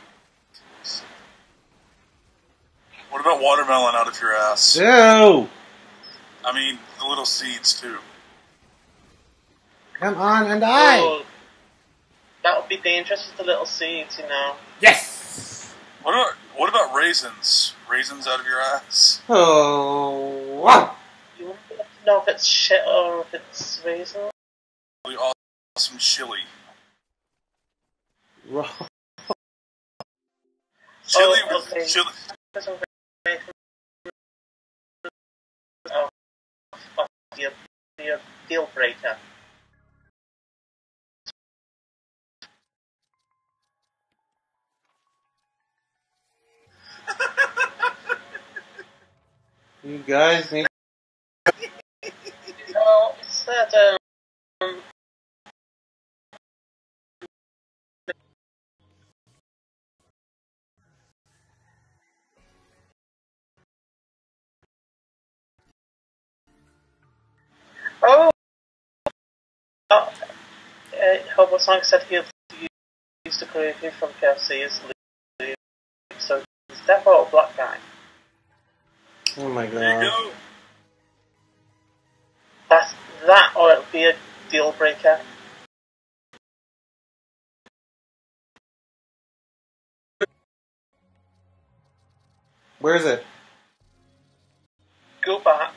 What about watermelon out of your ass? Ew! I mean, the little seeds, too. Come on and die! Oh, that would be dangerous with the little seeds, you know. Yes! What about raisins? Raisins out of your ass? Oh! Wow. You wouldn't be able to know if it's shit or if it's raisin. Really awesome chili. Chili Oh, with okay. chili. Be a deal breaker. You guys need. No, it's that oh, Hobo Sonic said he used to create from KFC's lead, so he's definitely a black guy. Oh my There you god. go. That's that, or it'll be a deal breaker. Where is it? Go back.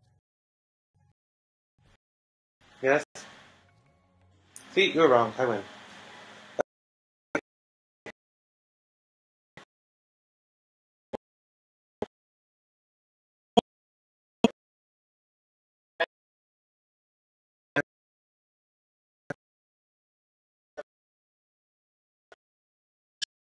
Yes? See, you're wrong. I win.